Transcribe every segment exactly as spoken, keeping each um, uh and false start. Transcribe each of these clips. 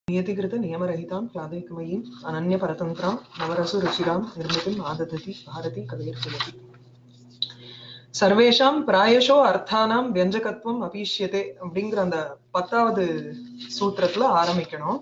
नियतिकृत नियमरहितां प्रादैकमयीं अनन्यपरतन्त्रां नवरसु रुचिरां निर्मितिम् आददति भारती कवेर्किमपि सर्वेषां प्रायशो अर्थानां व्यञ्जकत्वम् अपीष्यते அப்படிங்கற அந்த பத்தாவது சூத்திரத்துல ஆரம்பிக்கணும்.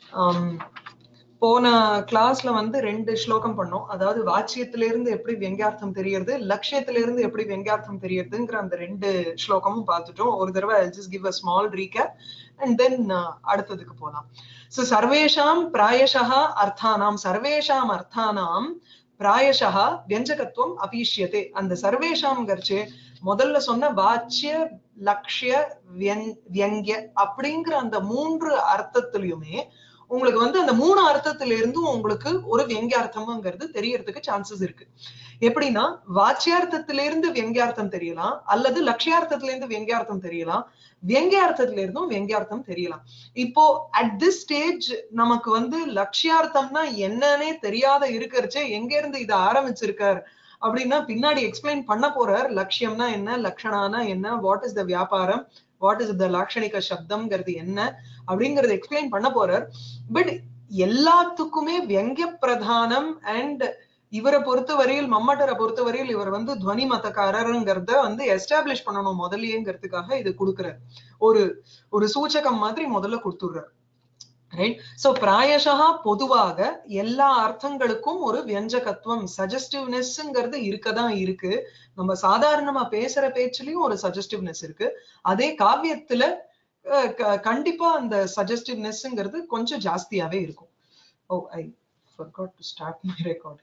போன கிளாஸ்ல வந்து ரெண்டு ஸ்லோகம் பண்ணோம். அதாவது வாச்சியத்தில இருந்து எப்படி வெங்கியார்த்தம் தெரியறது, லட்சியத்தில இருந்து எப்படி வெங்கியார்த்தம் தெரியறதுங்கற அந்த ரெண்டு ஸ்லோகமும் பார்த்துட்டோம். ஒரு தடவை I'll just give a small recap and then அடுத்ததுக்கு போலாம். So சர்வேஷாம் பிராயஷः அர்த்தானாம் சர்வேஷாம் அர்த்தானாம் பிராயஷः व्यञ्जकत्वம் अपीष्यते. அந்த சர்வேஷாம் கர்ச்சே முதல்ல சொன்ன வாச்சிய லட்சிய வியங்கிய அப்படிங்கிற அந்த மூன்று அர்த்தத்திலயுமே உங்களுக்கு வந்து அந்த மூணு அர்த்தத்தில இருந்து உங்களுக்கு ஒரு வியங்கியார்த்தம்ங்கிறது தெரியறதுக்கு சான்சஸ் இருக்கு. எப்படின்னா வாச்சியார்த்தத்தில இருந்து வியங்கியார்த்தம் தெரியலாம், அல்லது லட்சியார்த்தத்தில இருந்து வியங்கியார்த்தம் தெரியலாம், வியங்கியார்த்தத்தில இருந்தும் வியங்கியார்த்தம் தெரியலாம். இப்போ அட் திஸ் ஸ்டேஜ் நமக்கு வந்து லட்சியார்த்தம்னா என்னன்னே தெரியாத இருக்கிறச்சே எங்க இருந்து இதை ஆரம்பிச்சிருக்கார் அப்படின்னா பின்னாடி எக்ஸ்பிளைன் பண்ண போறார். லட்சியம்னா என்ன, லட்சணானா என்ன, வாட் இஸ் த வியாபாரம், வாட் இஸ் த லாட்சணிக சப்தம்ங்கிறது என்ன அப்படிங்கறது எக்ஸ்பிளைன் பண்ண போறார். பட் எல்லாத்துக்குமே வியங்கிய பிரதானம் அண்ட் இவரை பொறுத்தவரையில் மம்மட்டரை பொறுத்தவரையில் இவர் வந்து துவனி மதக்காரருங்கிறத வந்து எஸ்டாப்ளிஷ் பண்ணணும் முதலியேங்கிறதுக்காக இது கொடுக்குறார். ஒரு ஒரு சூச்சகம் மாதிரி முதல்ல கொடுத்துடுறார். ரைட். சோ பிராயஷா பொதுவாக எல்லா அர்த்தங்களுக்கும் ஒரு வியஞ்சகத்துவம் சஜஸ்டிவ்னஸ்ங்கிறது இருக்கதான் இருக்கு. நம்ம சாதாரணமா பேசுற பேச்சுலயும் ஒரு சஜஸ்டிவ்னஸ் இருக்கு. அதே காவியத்துல கண்டிப்பா அந்த சஜஸ்டிவ்னஸ்ங்கிறது கொஞ்சம் ஜாஸ்தியாவே இருக்கும். ஓ ஐ forgot to start my recording.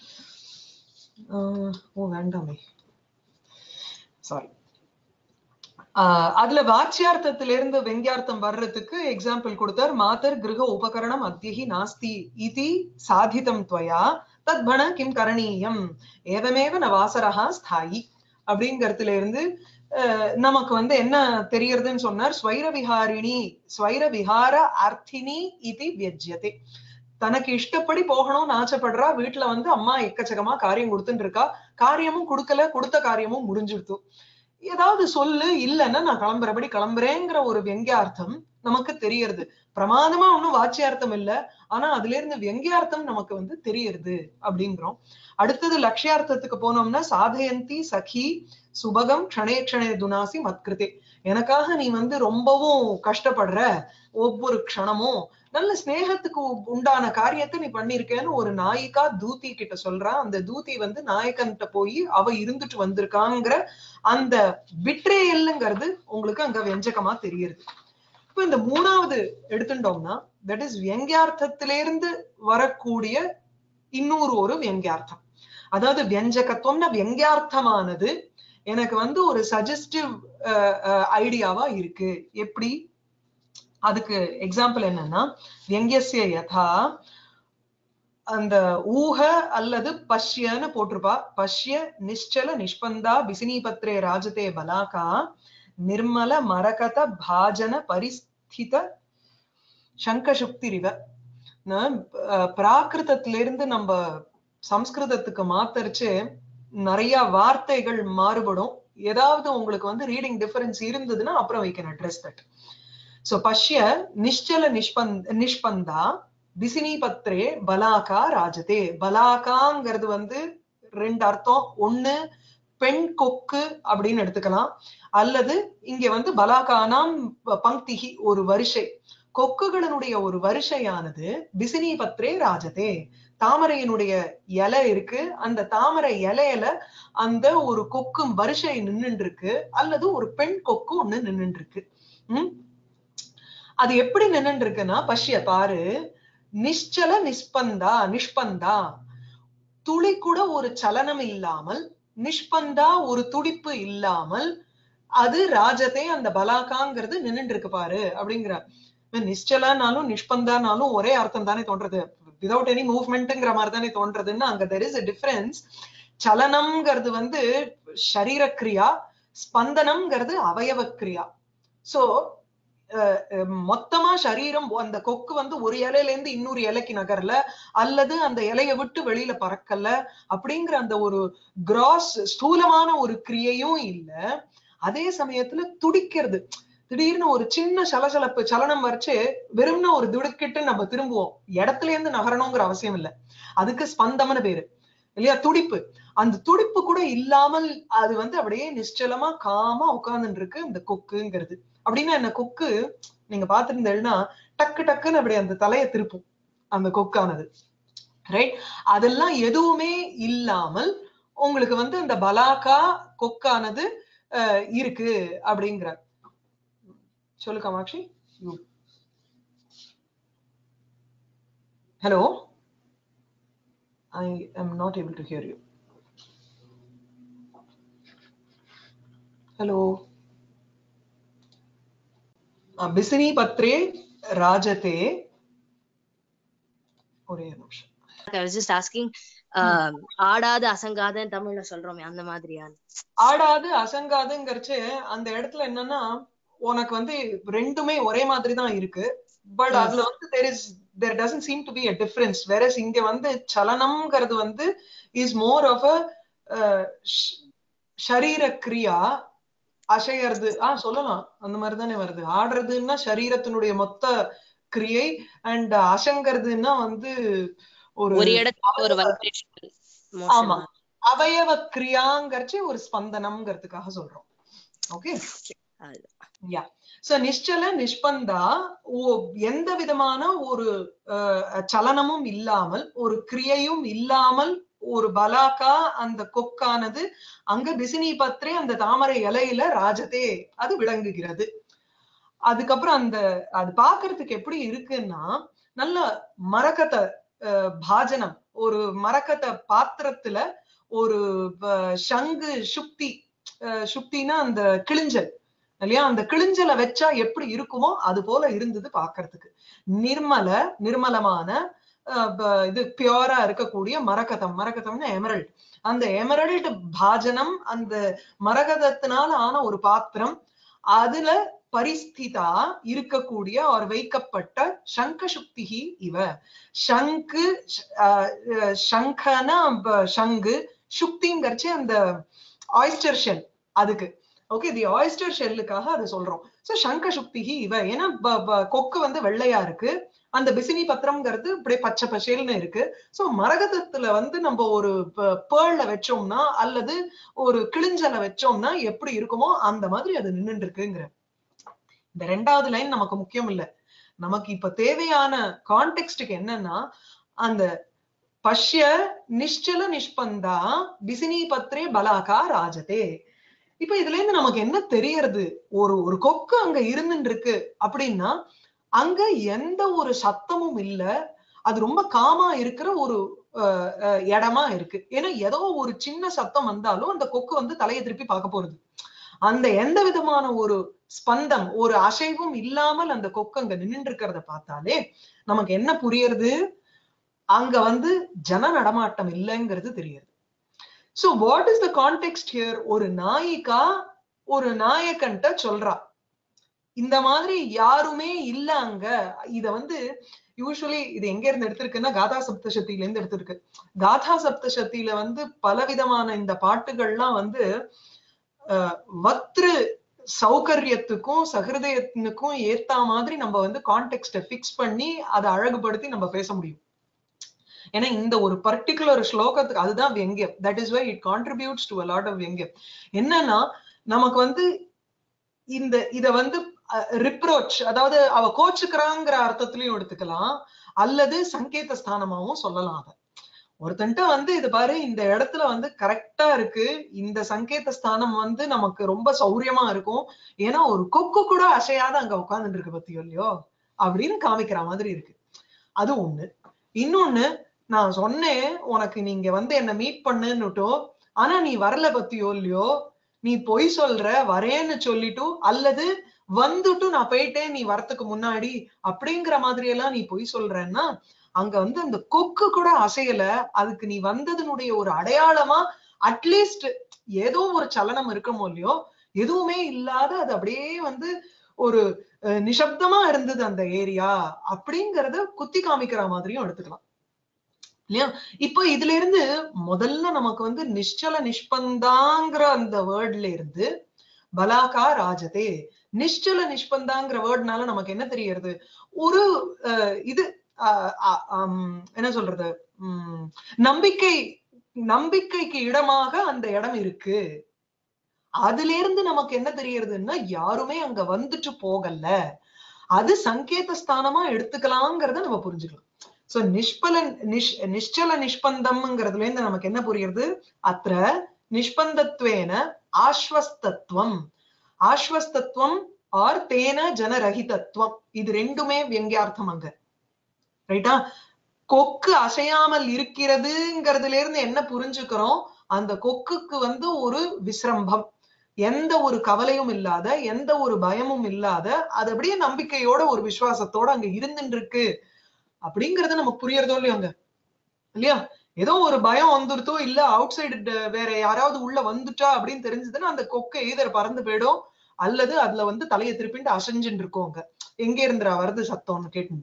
ஓ வேண்டாமே, சாரி. அதுல வாச்சியார்த்தத்திலிருந்து வெங்கியார்த்தம் வர்றதுக்கு எக்ஸாம்பிள் கொடுத்தார். மாதர் கிரக உபகரணம் அத்தியஹி நாஸ்தி இதி சாதிதம் துவயா தத்பண கிம் கரணீயம் ஏவமேவ நவாசரஹா ஸ்தாயி அப்படிங்கறதுல இருந்து நமக்கு வந்து என்ன தெரியறதுன்னு சொன்னார். ஸ்வைர விஹாரிணி ஸ்வைர விஹார அர்த்தினி இதி வியஜ்யதே. தனக்கு இஷ்டப்படி போகணும்னு ஆசைப்படுறா, வீட்டுல வந்து அம்மா எக்கச்சக்கமா காரியம் கொடுத்துட்டு இருக்கா, காரியமும் கொடுக்கல, கொடுத்த காரியமும் முடிஞ்சிடுத்து. ஏதாவது சொல்லு, இல்லைன்னா நான் கிளம்புறபடி கிளம்புறேங்கிற ஒரு வெங்கியார்த்தம் நமக்கு தெரியறது. பிரமாதமா ஒன்னும் வாச்சியார்த்தம் இல்ல, ஆனா அதுல இருந்து வெங்கியார்த்தம் நமக்கு வந்து தெரியறது அப்படிங்கிறோம். அடுத்தது லட்சியார்த்தத்துக்கு போனோம்னா சாதயந்தி சகி சுபகம் க்ஷணே க்ஷணே துனாசி மத்கிருதே. எனக்காக நீ வந்து ரொம்பவும் கஷ்டப்படுற, ஒவ்வொரு க்ஷணமும் நல்ல ஸ்நேகத்துக்கு உண்டான காரியத்தை நீ பண்ணிருக்கேன்னு ஒரு நாயிகா தூதி கிட்ட சொல்றா. அந்த தூதி வந்து நாயகன்கிட்ட போய் அவ இருந்துட்டு வந்திருக்காங்கிற அந்த விட்ரேயல்ங்கிறது உங்களுக்கு அங்க வெஞ்சகமா தெரியுது. இப்ப இந்த மூணாவது எடுத்துட்டோம்னா தட் இஸ் வியங்கியார்த்தத்திலிருந்து வரக்கூடிய இன்னொரு ஒரு வியங்கியார்த்தம். அதாவது வியஞ்சகத்துவம்னா வியங்கியார்த்தமானது எனக்கு வந்து ஒரு சஜஸ்டிவ் ஐடியாவா இருக்கு. எப்படி? அதுக்கு எக்ஸாம்பிள் என்னன்னா வியங்கியஸ்ய யதா அந்த ஊஹ அல்லது பஷ்யன்னு போட்டிருப்பா. பஷ்ய நிಶ್ಚல நிஷ்பந்தா பிசினி பத்ரே ராஜதே பலாகா நிர்மல மரகத பாஜன பரிஸ்தித சங்கசுக்திரிவ. பிராகிருதத்திலிருந்து நம்ம சம்ஸ்கிருதத்துக்கு மாத்தரிச்சு நிறைய வார்த்தைகள் மாறுபடும். ஏதாவது உங்களுக்கு வந்து ரீடிங் டிஃபரன்ஸ் இருந்ததுன்னா அப்புறம் we can address that. So பஷ்ய நிಶ್ಚல நிஷ்பந்த நிஷ்பந்தா பிசினி பத்ரே பலாகா ராஜதே. பலாகாங்கிறது வந்து ரெண்டு அர்த்தம். ஒண்ணு பெண் கொக்கு அப்படின்னு எடுத்துக்கலாம், அல்லது இங்க வந்து பலாகானாம் பங்கிகி ஒரு வரிசை, கொக்குகளினுடைய ஒரு வரிசையானது பிசினி பத்ரே ராஜதே. தாமரையினுடைய இலை இருக்கு, அந்த தாமரை இலையில அந்த ஒரு கொக்கு வரிசை நின்னுட்டு இருக்கு, அல்லது ஒரு பெண் கொக்கு ஒண்ணு நின்னுட்டு இருக்கு. உம் அது எப்படி நின்னுட்டு இருக்குன்னா பஷ்ய பாரு, நிಶ್ಚல நிஷ்பந்தா நிஷ்பந்தா துளி கூட ஒரு சலனம் இல்லாமல், நிஷ்பந்தா ஒரு துடிப்பு இல்லாமல் அது ராஜதே அந்த பலாகாங்கிறது நின்னுட்டு இருக்கு பாரு அப்படிங்கிறார். நிಶ್ಚலனாலும் நிஷ்பந்தானாலும் ஒரே அர்த்தம் தானே தோன்றது, விதவுட் எனி மூவ்மெண்ட்ங்கிற மாதிரி தானே தோன்றதுன்னா அங்க there is a difference. சலனம்ங்கிறது வந்து சரீர கிரியா, ஸ்பந்தனம்ங்கிறது அவயவ கிரியா. சோ மொத்தமா சரீரம் அந்த கொக்கு வந்து ஒரு இலையில இருந்து இன்னொரு இலைக்கு நகரல, அல்லது அந்த இலையை விட்டு வெளியில பறக்கல அப்படிங்கிற அந்த ஒரு கிராஸ் ஸ்தூலமான ஒரு கிரியையும் இல்ல. அதே சமயத்துல துடிக்கிறது, திடீர்னு ஒரு சின்ன சலசலப்பு சலனம் வரைச்சு வெறும்னா ஒரு திடுக்கிட்டு நம்ம திரும்புவோம். இடத்துல இருந்து நகரணுங்கிற அவசியம் இல்லை. அதுக்கு ஸ்பந்தம்னு பேரு இல்லையா, துடிப்பு. அந்த துடிப்பு கூட இல்லாமல் அது வந்து அப்படியே நிശ്ചலமா காமா உட்கார்ந்துட்டு இருக்கு இந்த கொக்குங்கிறது. அப்படின்னா என்ன, கொக்கு நீங்க பாத்துருந்தேன்னா டக்கு டக்குன்னு அப்படி அந்த தலையை திருப்பும் அந்த கொக்கானது, ரைட்? அதெல்லாம் எதுவுமே இல்லாமல் உங்களுக்கு வந்து அந்த பலாக்கா கொக்கானது அஹ் இருக்கு அப்படிங்கிறார். சொல்லு Kamakshi. Hello, I am not able to hear you. Hello. பிசினி பத்ரே ராஜதே. ஒரே நிமிஷம். I was just asking, ஆடாது அசங்காதன்னு தமிழ்ல சொல்றோமே அந்த மாதிரியா? ஆடாது அசங்காதுங்கிறச்சு அந்த இடத்துல என்னன்னா உனக்கு வந்து ரெண்டுமே ஒரே மாதிரி தான் இருக்கு. பட் அதுல வந்து there is there doesn't seem to be a difference. whereas இங்க வந்து சலனம்ங்கிறது வந்து is more of a ஷரீர கிரியா. அசையறது ஆஹ் சொல்லலாம் அந்த மாதிரிதானே வருது. ஆடுறதுன்னா சரீரத்தினுடைய மொத்த கிரியை, அண்ட் அசங்கிறதுன்னா வந்து ஒரு ஒரு ஆமா அவயவ கிரியாங்கிறச்சு ஒரு ஸ்பந்தனம்ங்கிறதுக்காக சொல்றோம். ஓகே, யா. சோ நிಶ್ಚல நிஷ்பந்தா எந்த விதமான ஒரு சலனமும் இல்லாமல் ஒரு கிரியையும் இல்லாமல் ஒரு பலாக்கா அந்த கொக்கானது அங்க பிசினி பத்ரே அந்த தாமரை இலையில ராஜதே அது விளங்குகிறது. அதுக்கப்புறம் அந்த அது பாக்குறதுக்கு எப்படி இருக்குன்னா நல்ல மரக்கத பாஜனம், ஒரு மரக்கத பாத்திரத்துல ஒரு சங்கு சுக்தி, சுக்தினா அந்த கிளிஞ்சல் இல்லையா, அந்த கிளிஞ்சலை வச்சா எப்படி இருக்குமோ அது போல இருந்தது பாக்குறதுக்கு. நிர்மல நிர்மலமான இது பியூரா இருக்கக்கூடிய மரகதம், மரகதம்னா எமரல்ட், அந்த எமரல்ட் பாஜனம் அந்த மரகதத்தினால ஆன ஒரு பாத்திரம், அதுல பரிஸ்திதா இருக்கக்கூடிய ஒரு வைக்கப்பட்ட சங்க சுக்திகி இவ. சங்கு சங்கனா சங்கு, சுக்திங்கிறச்சு அந்த ஆயிஸ்டர் ஷெல், அதுக்கு ஓகே தி ஆயிஸ்டர் ஷெல்லுக்காக அது சொல்றோம். சோ சங்க சுக்திகி இவ, ஏன்னா கொக்கு வந்து வெள்ளையா இருக்கு, அந்த பிசினி பத்திரம்ங்கிறது இப்படியே பச்சை பசேல்னு இருக்கு. சோ மரகதத்துல வந்து நம்ம ஒரு பேர்ல வச்சோம்னா அல்லது ஒரு கிளிஞ்சல வச்சோம்னா எப்படி இருக்குமோ அந்த மாதிரி அது நின்றுட்டு இருக்குங்கிற. இந்த ரெண்டாவது லைன் நமக்கு முக்கியம் இல்ல, நமக்கு இப்ப தேவையான கான்டெக்ஸ்டுக்கு என்னன்னா அந்த பஷ்ய நிಶ್ಚல நிஷ்பந்தா பிசினி பத்ரே பலாகா ராஜதே. இப்ப இதுல இருந்து நமக்கு என்ன தெரியறது, ஒரு ஒரு கொக்கு அங்க இருந்துட்டு இருக்கு அப்படின்னா அங்க எந்த ஒரு சத்தமும் இல்ல, அது ரொம்ப காமா இருக்கிற ஒரு இடமா இருக்கு. ஏன்னா ஏதோ ஒரு சின்ன சத்தம் வந்தாலும் அந்த கொக்கு வந்து தலையை திருப்பி பார்க்க போறது. அந்த எந்த விதமான ஒரு ஸ்பந்தம் ஒரு அசைவும் இல்லாமல் அந்த கொக்கு அங்க நின்று இருக்கிறத பார்த்தாலே நமக்கு என்ன புரியுறது, அங்க வந்து ஜன நடமாட்டம் இல்லைங்கிறது தெரியுது. So what is the context here? ஒரு நாயிகா ஒரு நாயகன்ட்ட சொல்றா இந்த மாதிரி யாருமே இல்ல அங்க. இத வந்து யூசுவலி இது எங்க இருந்து எடுத்திருக்குன்னா காதா சப்தசத்தியில இருந்து எடுத்திருக்கு. காதா சப்தசத்தியில வந்து பலவிதமான இந்த பாட்டுகள்லாம் வந்து அஹ் வத்ரு சௌகரியத்துக்கும் சகிருதயத்துக்கும் ஏத்தா மாதிரி நம்ம வந்து கான்டெக்ஸ்ட பிக்ஸ் பண்ணி அதை அழகுபடுத்தி நம்ம பேச முடியும். ஏன்னா இந்த ஒரு பர்டிகுலர் ஸ்லோகத்துக்கு அதுதான் வியங்கியம். That is why it contributes to a lot of வியங்கியம். என்னன்னா நமக்கு வந்து இந்த இத வந்து ரிப்ரோச், அதாவது அவ கோச்சுக்கிறாங்கிற அர்த்தத்திலையும் எடுத்துக்கலாம், அல்லது சங்கேத ஸ்தானமாவும் சொல்லலாம். அத ஒருத்தன்ட்ட வந்து இது பாரு இந்த இடத்துல வந்து கரெக்டா இருக்கு, இந்த சங்கேத ஸ்தானம் வந்து நமக்கு ரொம்ப சௌரியமா இருக்கும், ஏன்னா ஒரு கொக்கு கூட அசையாத அங்க உட்கார்ந்துட்டு இருக்கு பத்தியோ இல்லையோ அப்படின்னு காமிக்கிற மாதிரி இருக்கு. அது ஒண்ணு. இன்னொன்னு, நான் சொன்னேன் உனக்கு நீங்க வந்து என்ன மீட் பண்ணுன்னுட்டோ, ஆனா நீ வரல பத்தியோ இல்லையோ, நீ பொய் சொல்ற வரேன்னு சொல்லிட்டு, அல்லது வந்துட்டு நான் போயிட்டேன் நீ வரத்துக்கு முன்னாடி அப்படிங்கிற மாதிரி எல்லாம் நீ பொய் சொல்றன்னா அங்க வந்து அந்த கொக்கு கூட அசையல, அதுக்கு நீ வந்ததுனுடைய ஒரு அடையாளமா அட்லீஸ்ட் ஏதோ ஒரு சலனம் இருக்குமோ இல்லையோ, எதுவுமே இல்லாத அது அப்படியே வந்து ஒரு நிசப்தமா இருந்தது அந்த ஏரியா அப்படிங்கறத குத்தி காமிக்கிற மாதிரியும் எடுத்துக்கலாம் இல்லையா. இப்போ இதுல இருந்து முதல்ல நமக்கு வந்து நிശ്ചல நிஷ்பந்தாங்கிற அந்த வேர்ட்ல இருந்து பலாகா ராஜதே நிஷ்சல நிஷ்பந்தாங்கிற வேர்ட்னால நமக்கு என்ன தெரியறது? ஒரு இது என்ன சொல்றது, உம் நம்பிக்கை நம்பிக்கைக்கு இடமாக அந்த இடம் இருக்கு. அதுல இருந்து நமக்கு என்ன தெரியறதுன்னா யாருமே அங்க வந்துட்டு போகல, அது சங்கேத ஸ்தானமா எடுத்துக்கலாங்கிறத நம்ம புரிஞ்சுக்கலாம். சோ நிஷ்பலன் நிஷ் நிஷ்சல நிஷ்பந்தம்ங்கிறதுல இருந்து நமக்கு என்ன புரியுது? அத்திர நிஷ்பந்தத்வேன ஆஸ்வஸ்தத்துவம், ஆஸ்வஸ்தத்துவம் ஆர் தேன ஜனரஹிதத்துவம், இது ரெண்டுமே வியங்கியார்த்தம் அங்க. ரைட்டா? கொக்கு அசையாமல் இருக்கிறதுங்கிறதுல இருந்து என்ன புரிஞ்சுக்கிறோம்? அந்த கொக்குக்கு வந்து ஒரு விசிரம்பம், எந்த ஒரு கவலையும் இல்லாத, எந்த ஒரு பயமும் இல்லாத, அது அப்படியே நம்பிக்கையோட ஒரு விசுவாசத்தோட அங்க இருந்துட்டு இருக்கு அப்படிங்கறத நமக்கு புரியறதோ இல்லையோ அங்க, இல்லையா? ஏதோ ஒரு பயம் வந்துருத்தோ, இல்ல அவுட் சைடு வேற யாராவது உள்ள வந்துட்டா அப்படின்னு தெரிஞ்சதுன்னா அந்த கொக்கை எதிர பறந்து போயிடும், அல்லது அதுல வந்து தலையை திருப்பிட்டு அசைஞ்சுட்டு இருக்கோம் அங்க, எங்க இருந்துரா வருது சத்தம்னு கேட்டு.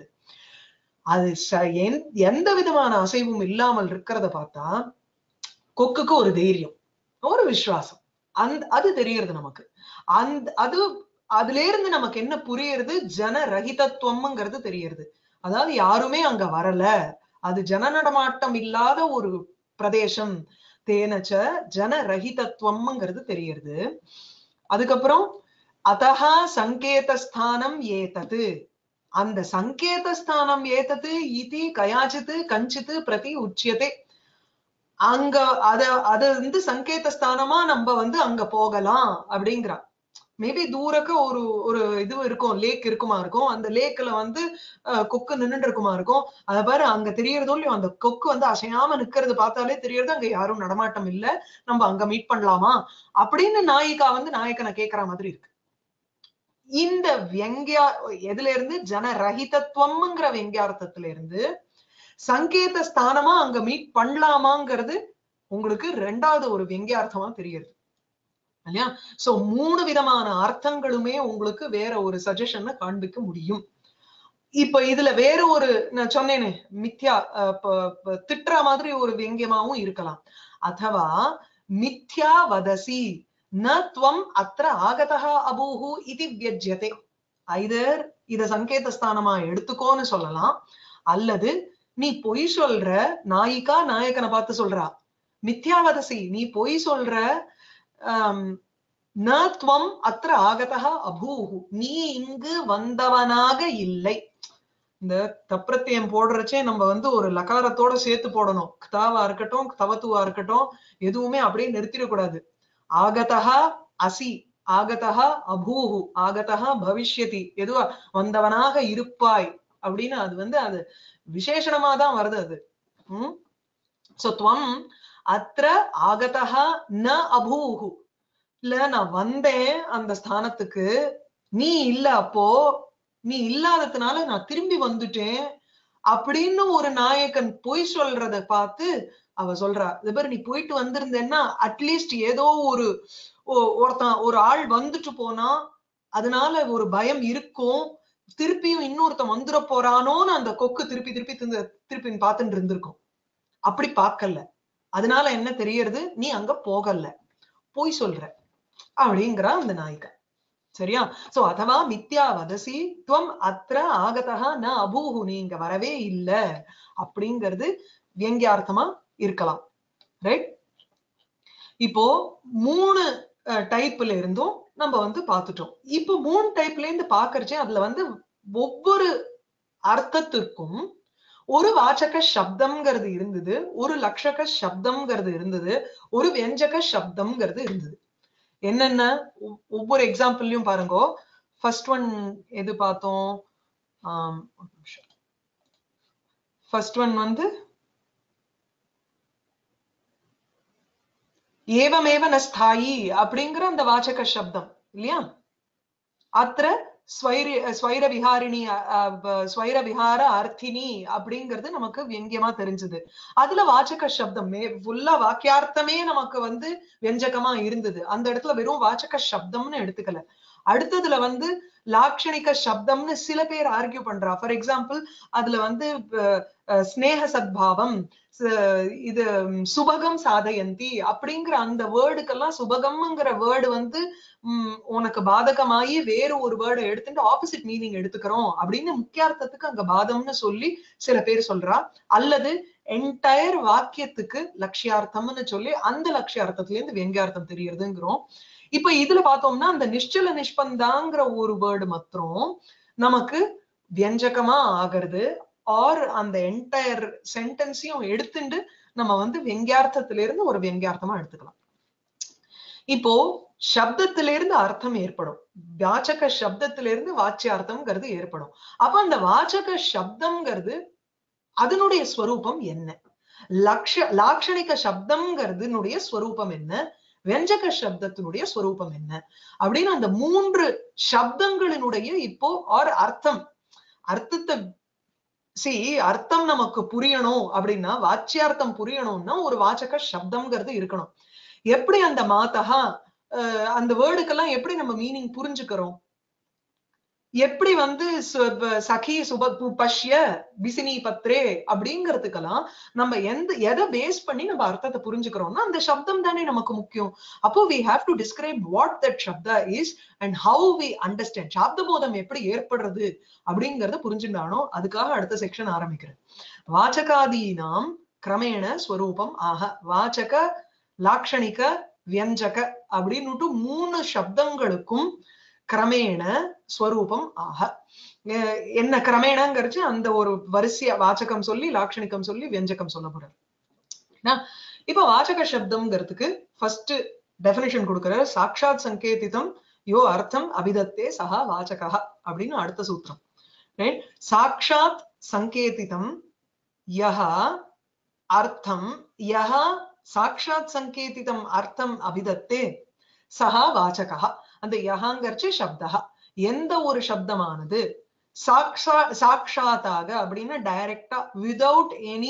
அது எந்த விதமான அசைவும் இல்லாமல் இருக்கிறத பார்த்தா கொக்குக்கு ஒரு தைரியம், ஒரு விசுவாசம், அந்த அது தெரியறது நமக்கு. அந்த அது அதுல இருந்து நமக்கு என்ன புரியுறது? ஜன ரஹிதத்துவம்ங்கிறது தெரியறது. அதாவது யாருமே அங்க வரல, அது ஜன நடமாட்டம் இல்லாத ஒரு பிரதேசம், தேனச்ச ஜன ரஹிதத்துவம்ங்கிறது தெரியறது. அதுக்கப்புறம் அதஹா சங்கேதஸ்தானம் ஏதது, அந்த சங்கேதஸ்தானம் ஏதது இதி கயாச்சித்து கஞ்சித்து பிரதி உச்சியதே, அங்க அத அத வந்து சங்கேதஸ்தானமா நம்ம வந்து அங்க போகலாம் அப்படிங்கிறா. மேபி தூரக்க ஒரு ஒரு இது இருக்கும், லேக் இருக்குமா இருக்கும், அந்த லேக்ல வந்து கொக்கு நின்றுட்டு இருக்குமா இருக்கும். அத பாரு அங்க தெரியறதோ இல்லையோ, அந்த கொக்கு வந்து அசையாம நிக்கிறது பார்த்தாலே தெரியறது அங்க யாரும் நடமாட்டம் இல்ல, நம்ம அங்க மீட் பண்ணலாமா அப்படின்னு நாயிகா வந்து நாயக்கனை கேட்கிற மாதிரி இருக்கு. இந்த வியங்கியா எதுல இருந்து? ஜன ரஹிதத்துவம்ங்கிற வியங்கியார்த்தத்துல இருந்து சங்கேத ஸ்தானமா அங்க மீட் பண்ணலாமாங்கிறது உங்களுக்கு ரெண்டாவது ஒரு வியங்கியார்த்தமா தெரியுது இல்லையா? சோ மூணு விதமான அர்த்தங்களுமே உங்களுக்கு வேற ஒரு சஜஷனை காண்பிக்க முடியும். இப்ப இதுல வேற ஒரு, நான் சொன்னேனே மித்யா திட்டுற மாதிரி ஒரு வியங்கியமாவும் இருக்கலாம். அதுவா மித்யா வதசி ந துவம் அத்திர ஆகதஹ அபூஹு இது வியஜ்யதே, ஐதர் இத சங்கேத ஸ்தானமா எடுத்துக்கோன்னு சொல்லலாம், அல்லது நீ பொய் சொல்ற, நாயிகா நாயக்கனை பார்த்து சொல்றா, மித்யாவதசி நீ பொய் சொல்ற, ஆஹ் ந துவம் அத்திர ஆகதஹ அபூஹு நீ இங்கு வந்தவனாக இல்லை. இந்த தப்பிரத்தியம் போடுறச்சே நம்ம வந்து ஒரு லகாரத்தோட சேர்த்து போடணும், க்தாவா இருக்கட்டும் தவத்துவா இருக்கட்டும், எதுவுமே அப்படியே நிறுத்திடக்கூடாது. ஆகதஹா அசி, ஆகதஹா அபூஹு, ஆகதஹா பவிஷ்யதி, எதுவா வந்தவனாக இருப்பாய் அப்படின்னு அது வந்து அது விசேஷணமா தான் வருது அது. உம் சோ துவம் அத்திர ஆகதஹா ந அபூஹு, இல்ல நான் வந்தேன் அந்த ஸ்தானத்துக்கு, நீ இல்ல, அப்போ நீ இல்லாததுனால நான் திரும்பி வந்துட்டேன் அப்படின்னு ஒரு நாயக்கன் பொய் சொல்றத பார்த்து அவ சொல்றா, இது பேர் நீ போயிட்டு வந்திருந்தேன்னா அட்லீஸ்ட் ஏதோ ஒரு ஒருத்தன் ஒரு ஆள் வந்துட்டு போனா அதனால ஒரு பயம் இருக்கும், திருப்பியும் இன்னொருத்தன் வந்துட போறானோன்னு அந்த கொக்கு திருப்பி திருப்பி திருப்பி பார்த்துட்டு இருந்திருக்கும். அப்படி பார்க்கல, அதனால என்ன தெரியறது? நீ அங்க போகல, போய் சொல்ற அப்படிங்கிறா அந்த நாயிகா. சரியா? சோ அதவா மித்யா வதசி துவம் அத்திர ஆகதஹா ந அபூஹு நீ இங்க வரவே இல்ல அப்படிங்கிறது வியங்கியார்த்தமா இருக்கலாம். ரைட்? இப்போ மூணு டைப்ல இருந்தும் நம்ம வந்து பார்த்துட்டோம். இப்போ மூணு டைப்ல இருந்து பாக்குறச்சே அதுல வந்து ஒவ்வொரு அர்த்தத்திற்கும் ஒரு வாச்சக சப்தம்ங்கிறது இருந்தது, ஒரு லட்சக சப்தம்ங்கிறது இருந்தது, ஒரு வியஞ்சக சப்தம்ங்கிறது இருந்தது. என்னென்ன ஒவ்வொரு எக்ஸாம்பிள்லயும் பாருங்க. ஃபர்ஸ்ட் ஒன் எது பார்த்தோம்? ஃபர்ஸ்ட் ஒன் வந்து ஏவமேவ நஸ்தாயி அப்படிங்கிற அந்த வாச்சக சப்தம் இல்லையா? அத்திர ஸ்வைர ஸ்வைர விஹாரிணி ஸ்வைர விஹார அர்த்தினி அப்படிங்கிறது நமக்கு வியங்கியமா தெரிஞ்சது. அதுல வாச்சக சப்தம் ஃபுல்லா வாக்கியார்த்தமே நமக்கு வந்து வியஞ்சகமா இருந்தது, அந்த இடத்துல வெறும் வாச்சக சப்தம்னு எடுத்துக்கல. அடுத்ததுல வந்து லாட்சணிக சப்தம்னு சில பேர் ஆர்கியூ பண்றா. ஃபார் எக்ஸாம்பிள் அதுல வந்து ஸ்னேக சத்பாவம், இது சுபகம் சாதயந்தி அப்படிங்கிற அந்த வேர்டுக்கெல்லாம் சுபகம்ங்கிற வேர்டு வந்து உம் உனக்கு பாதகமாயி வேறு ஒரு வேர்டை எடுத்துட்டு ஆப்போசிட் மீனிங் எடுத்துக்கிறோம் அப்படின்னு முக்கியார்த்தத்துக்கு அங்க பாதம்னு சொல்லி சில பேர் சொல்றா. அல்லது என்டையர் வாக்கியத்துக்கு லட்சியார்த்தம்னு சொல்லி அந்த லட்சியார்த்தத்துல இருந்து வெங்கியார்த்தம் தெரியறதுங்கிறோம். இப்ப இதுல பார்த்தோம்னா அந்த நிಶ್ಚல நிஷ்பந்தாங்கிற ஒரு வேர்டு மாத்திரம் நமக்கு வியஞ்சகமா ஆகிறது. ஆர் அந்த என்டையர் சென்டென்ஸையும் எடுத்துட்டு நம்ம வந்து வெங்கியார்த்தத்தில இருந்து ஒரு வெங்கியார்த்தமா எடுத்துக்கலாம். இப்போ சப்தத்திலிருந்து அர்த்தம் ஏற்படும், வாச்சக சப்தத்திலிருந்து வாச்சியார்த்தம்ங்கிறது ஏற்படும். அப்ப அந்த வாச்சக சப்தம்ங்கிறது அதனுடைய ஸ்வரூபம் என்ன, லக்ஷ லாட்சணிக சப்தம்ங்கிறதுனுடைய ஸ்வரூபம் என்ன, வெஞ்சக சப்தத்தினுடைய ஸ்வரூபம் என்ன அப்படின்னு அந்த மூன்று சப்தங்களினுடைய இப்போ ஆர் அர்த்தம் அர்த்தத்தை சி அர்த்தம் நமக்கு புரியணும் அப்படின்னா, வாச்சியார்த்தம் புரியணும்னா ஒரு வாச்சக சப்தம்ங்கிறது இருக்கணும். எப்படி அந்த மாதா அந்த வேர்டுக்கெல்லாம் எப்படி நம்ம மீனிங் புரிஞ்சுக்கிறோம், எப்படி வந்து சகி சுப பஷ்ய விசினி பத்ரே அப்படிங்கிறதுக்கெல்லாம் நம்ம எந்த எதை பேஸ் பண்ணி நம்ம அர்த்தத்தை புரிஞ்சுக்கிறோம்னா அந்த சப்தம் தானே நமக்கு முக்கியம். அப்போ we have to describe what that shabda is and how we understand. சப்த போதம் எப்படி ஏற்படுறது அப்படிங்கறத புரிஞ்சுட்டானோ அதுக்காக அடுத்த செக்ஷன் ஆரம்பிக்கிறேன். வாச்சகாதீனாம் கிரமேண ஸ்வரூபம் ஆக, வாச்சக லாட்சணிக வியஞ்சக அப்படின்னுட்டு மூணு சப்தங்களுக்கும் கிரமேண ஸ்வரூபம் ஆக. என்ன கிரமேணங்கிறச்சு அந்த ஒரு வரிசைய வாச்சகம் சொல்லி லாட்சணிகம் சொல்லி வியஞ்சகம் சொல்ல போறாரு. இப்ப வாச்சக சப்தம்ங்கிறதுக்கு ஃபர்ஸ்ட் டெபினிஷன் கொடுக்கிறார். சாட்சாத் சங்கேதிதம் யோ அர்த்தம் அபிதத்தே சஹா வாச்சகா அப்படின்னு அடுத்த சூத்திரம். சாட்சாத் சங்கேதிதம் யஹ அர்த்தம், யஹ சாட்சாத் சங்கேதிதம் அர்த்தம் அபிதத்தே சஹா வாச்சகா. அந்த யஹாங்கர்ச்சி சப்தா, எந்த ஒரு சப்தமானது சாக்ஷா சாட்சாத்தாக அப்படின்னா டைரக்டா விதவுட் எனி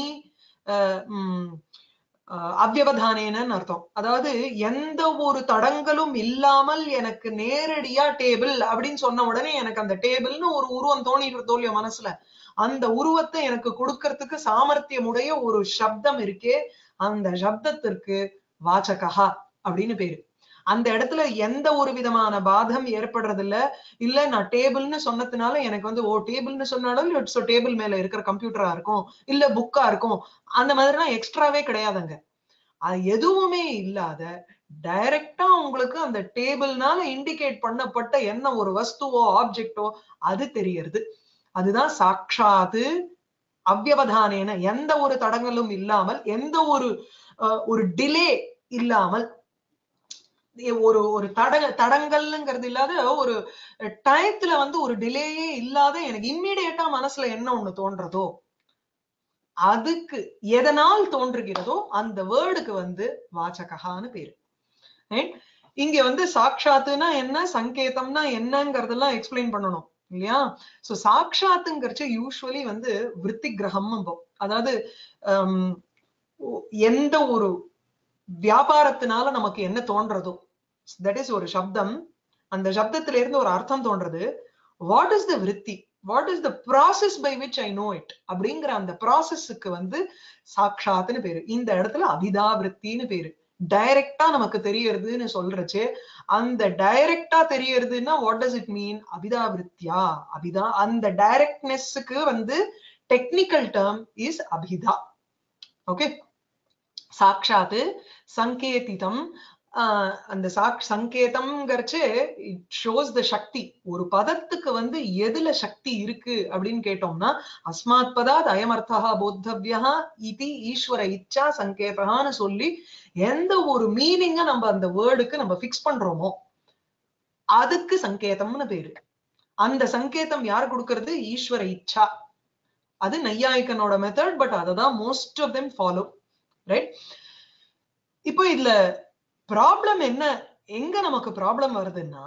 அவ்யவதானேன்னு அர்த்தம். அதாவது எந்த ஒரு தடங்களும் இல்லாமல் எனக்கு நேரடியா டேபிள் அப்படின்னு சொன்ன உடனே எனக்கு அந்த டேபிள்னு ஒரு உருவம் தோணிட்டு தோல்விய மனசுல, அந்த உருவத்தை எனக்கு கொடுக்கறதுக்கு சாமர்த்தியமுடைய ஒரு சப்தம் இருக்கே, அந்த சப்தத்திற்கு வாச்சகா அப்படின்னு பேரு. அந்த இடத்துல எந்த ஒரு விதமான பாதம் ஏற்படுறது இல்ல. இல்ல நான் டேபிள்னு சொன்னதுனால எனக்கு வந்து ஓ டேபிள்னு சொன்னாலும் டேபிள் மேல இருக்கிற கம்ப்யூட்டரா இருக்கும், இல்ல புக்கா இருக்கும், அந்த மாதிரிலாம் எக்ஸ்ட்ராவே கிடையாதுங்க. அது எதுவுமே இல்லாத டைரக்டா உங்களுக்கு அந்த டேபிள்னால இண்டிகேட் பண்ணப்பட்ட என்ன ஒரு வஸ்துவோ ஆப்ஜெக்டோ அது தெரியறது. அதுதான் சாட்சாத்து அவ்யவதானேன, எந்த ஒரு தடங்களும் இல்லாமல், எந்த ஒரு ஒரு டிலே இல்லாமல், ஒரு ஒரு தட தடங்கள்ங்கிறது இல்லாத ஒரு டயத்துல வந்து ஒரு டிலேயே இல்லாத எனக்கு இம்மிடியேட்டா மனசுல என்ன ஒண்ணு தோன்றதோ, அதுக்கு எதனால் தோன்றுகிறதோ அந்த வேர்டுக்கு வந்து வாச்சகான்னு பேரு. இங்க வந்து சாட்சாத்துனா என்ன, சங்கேதம்னா என்னங்கிறதெல்லாம் எக்ஸ்பிளைன் பண்ணணும் இல்லையா. சோ சாட்சாத்துங்கிறச்சு யூஸ்வலி வந்து விருத்தி கிரகம், அதாவது எந்த ஒரு வியாபாரத்தினால நமக்கு என்ன தோன்றதோ, தட் இஸ் ஒரு சப்தம், அந்த சப்தத்தில இருந்து ஒரு அர்த்தம் தோன்றது. வாட் இஸ் த விருத்தி, what is the process by which I know it அப்படிங்கிற அந்த ப்ராசஸ்க்கு வந்து சாட்சாத்னு பேரு. இந்த இடத்துல அபிதா விருத்தின்னு பேரு. டைரக்டா நமக்கு தெரியறதுன்னு சொல்றச்சு, அந்த டைரக்டா தெரியறதுன்னா வாட் டஸ் இட் மீன், அபிதா விருத்தியா. அபிதா அந்த டைரக்ட்னஸ்க்கு வந்து டெக்னிக்கல் டேர்ம் இஸ் அபிதா. ஓகே. சாட்சாத்து சங்கேதிதம், அந்த சங்கேதம்ங்கிறச்சு இட் ஷோஸ் த சக்தி. ஒரு பதத்துக்கு வந்து எதுல சக்தி இருக்கு அப்படின்னு கேட்டோம்னா, அஸ்மாத் பதாத் அயமர்த்தா போத்தவ்யா இதி ஈஸ்வர இச்சா சங்கேதான்னு சொல்லி எந்த ஒரு மீனிங்க நம்ம அந்த வேர்டுக்கு நம்ம பிக்ஸ் பண்றோமோ அதுக்கு சங்கேதம்னு பேரு. அந்த சங்கேதம் யார் கொடுக்கறது, ஈஸ்வர இச்சா. அது நையாயிக்கனோட மெத்தட், பட் அததான் most of them follow. Right. இப்போ இதுல ப்ராப்ளம் என்ன, எங்க நமக்கு ப்ராப்ளம் வருதுன்னா,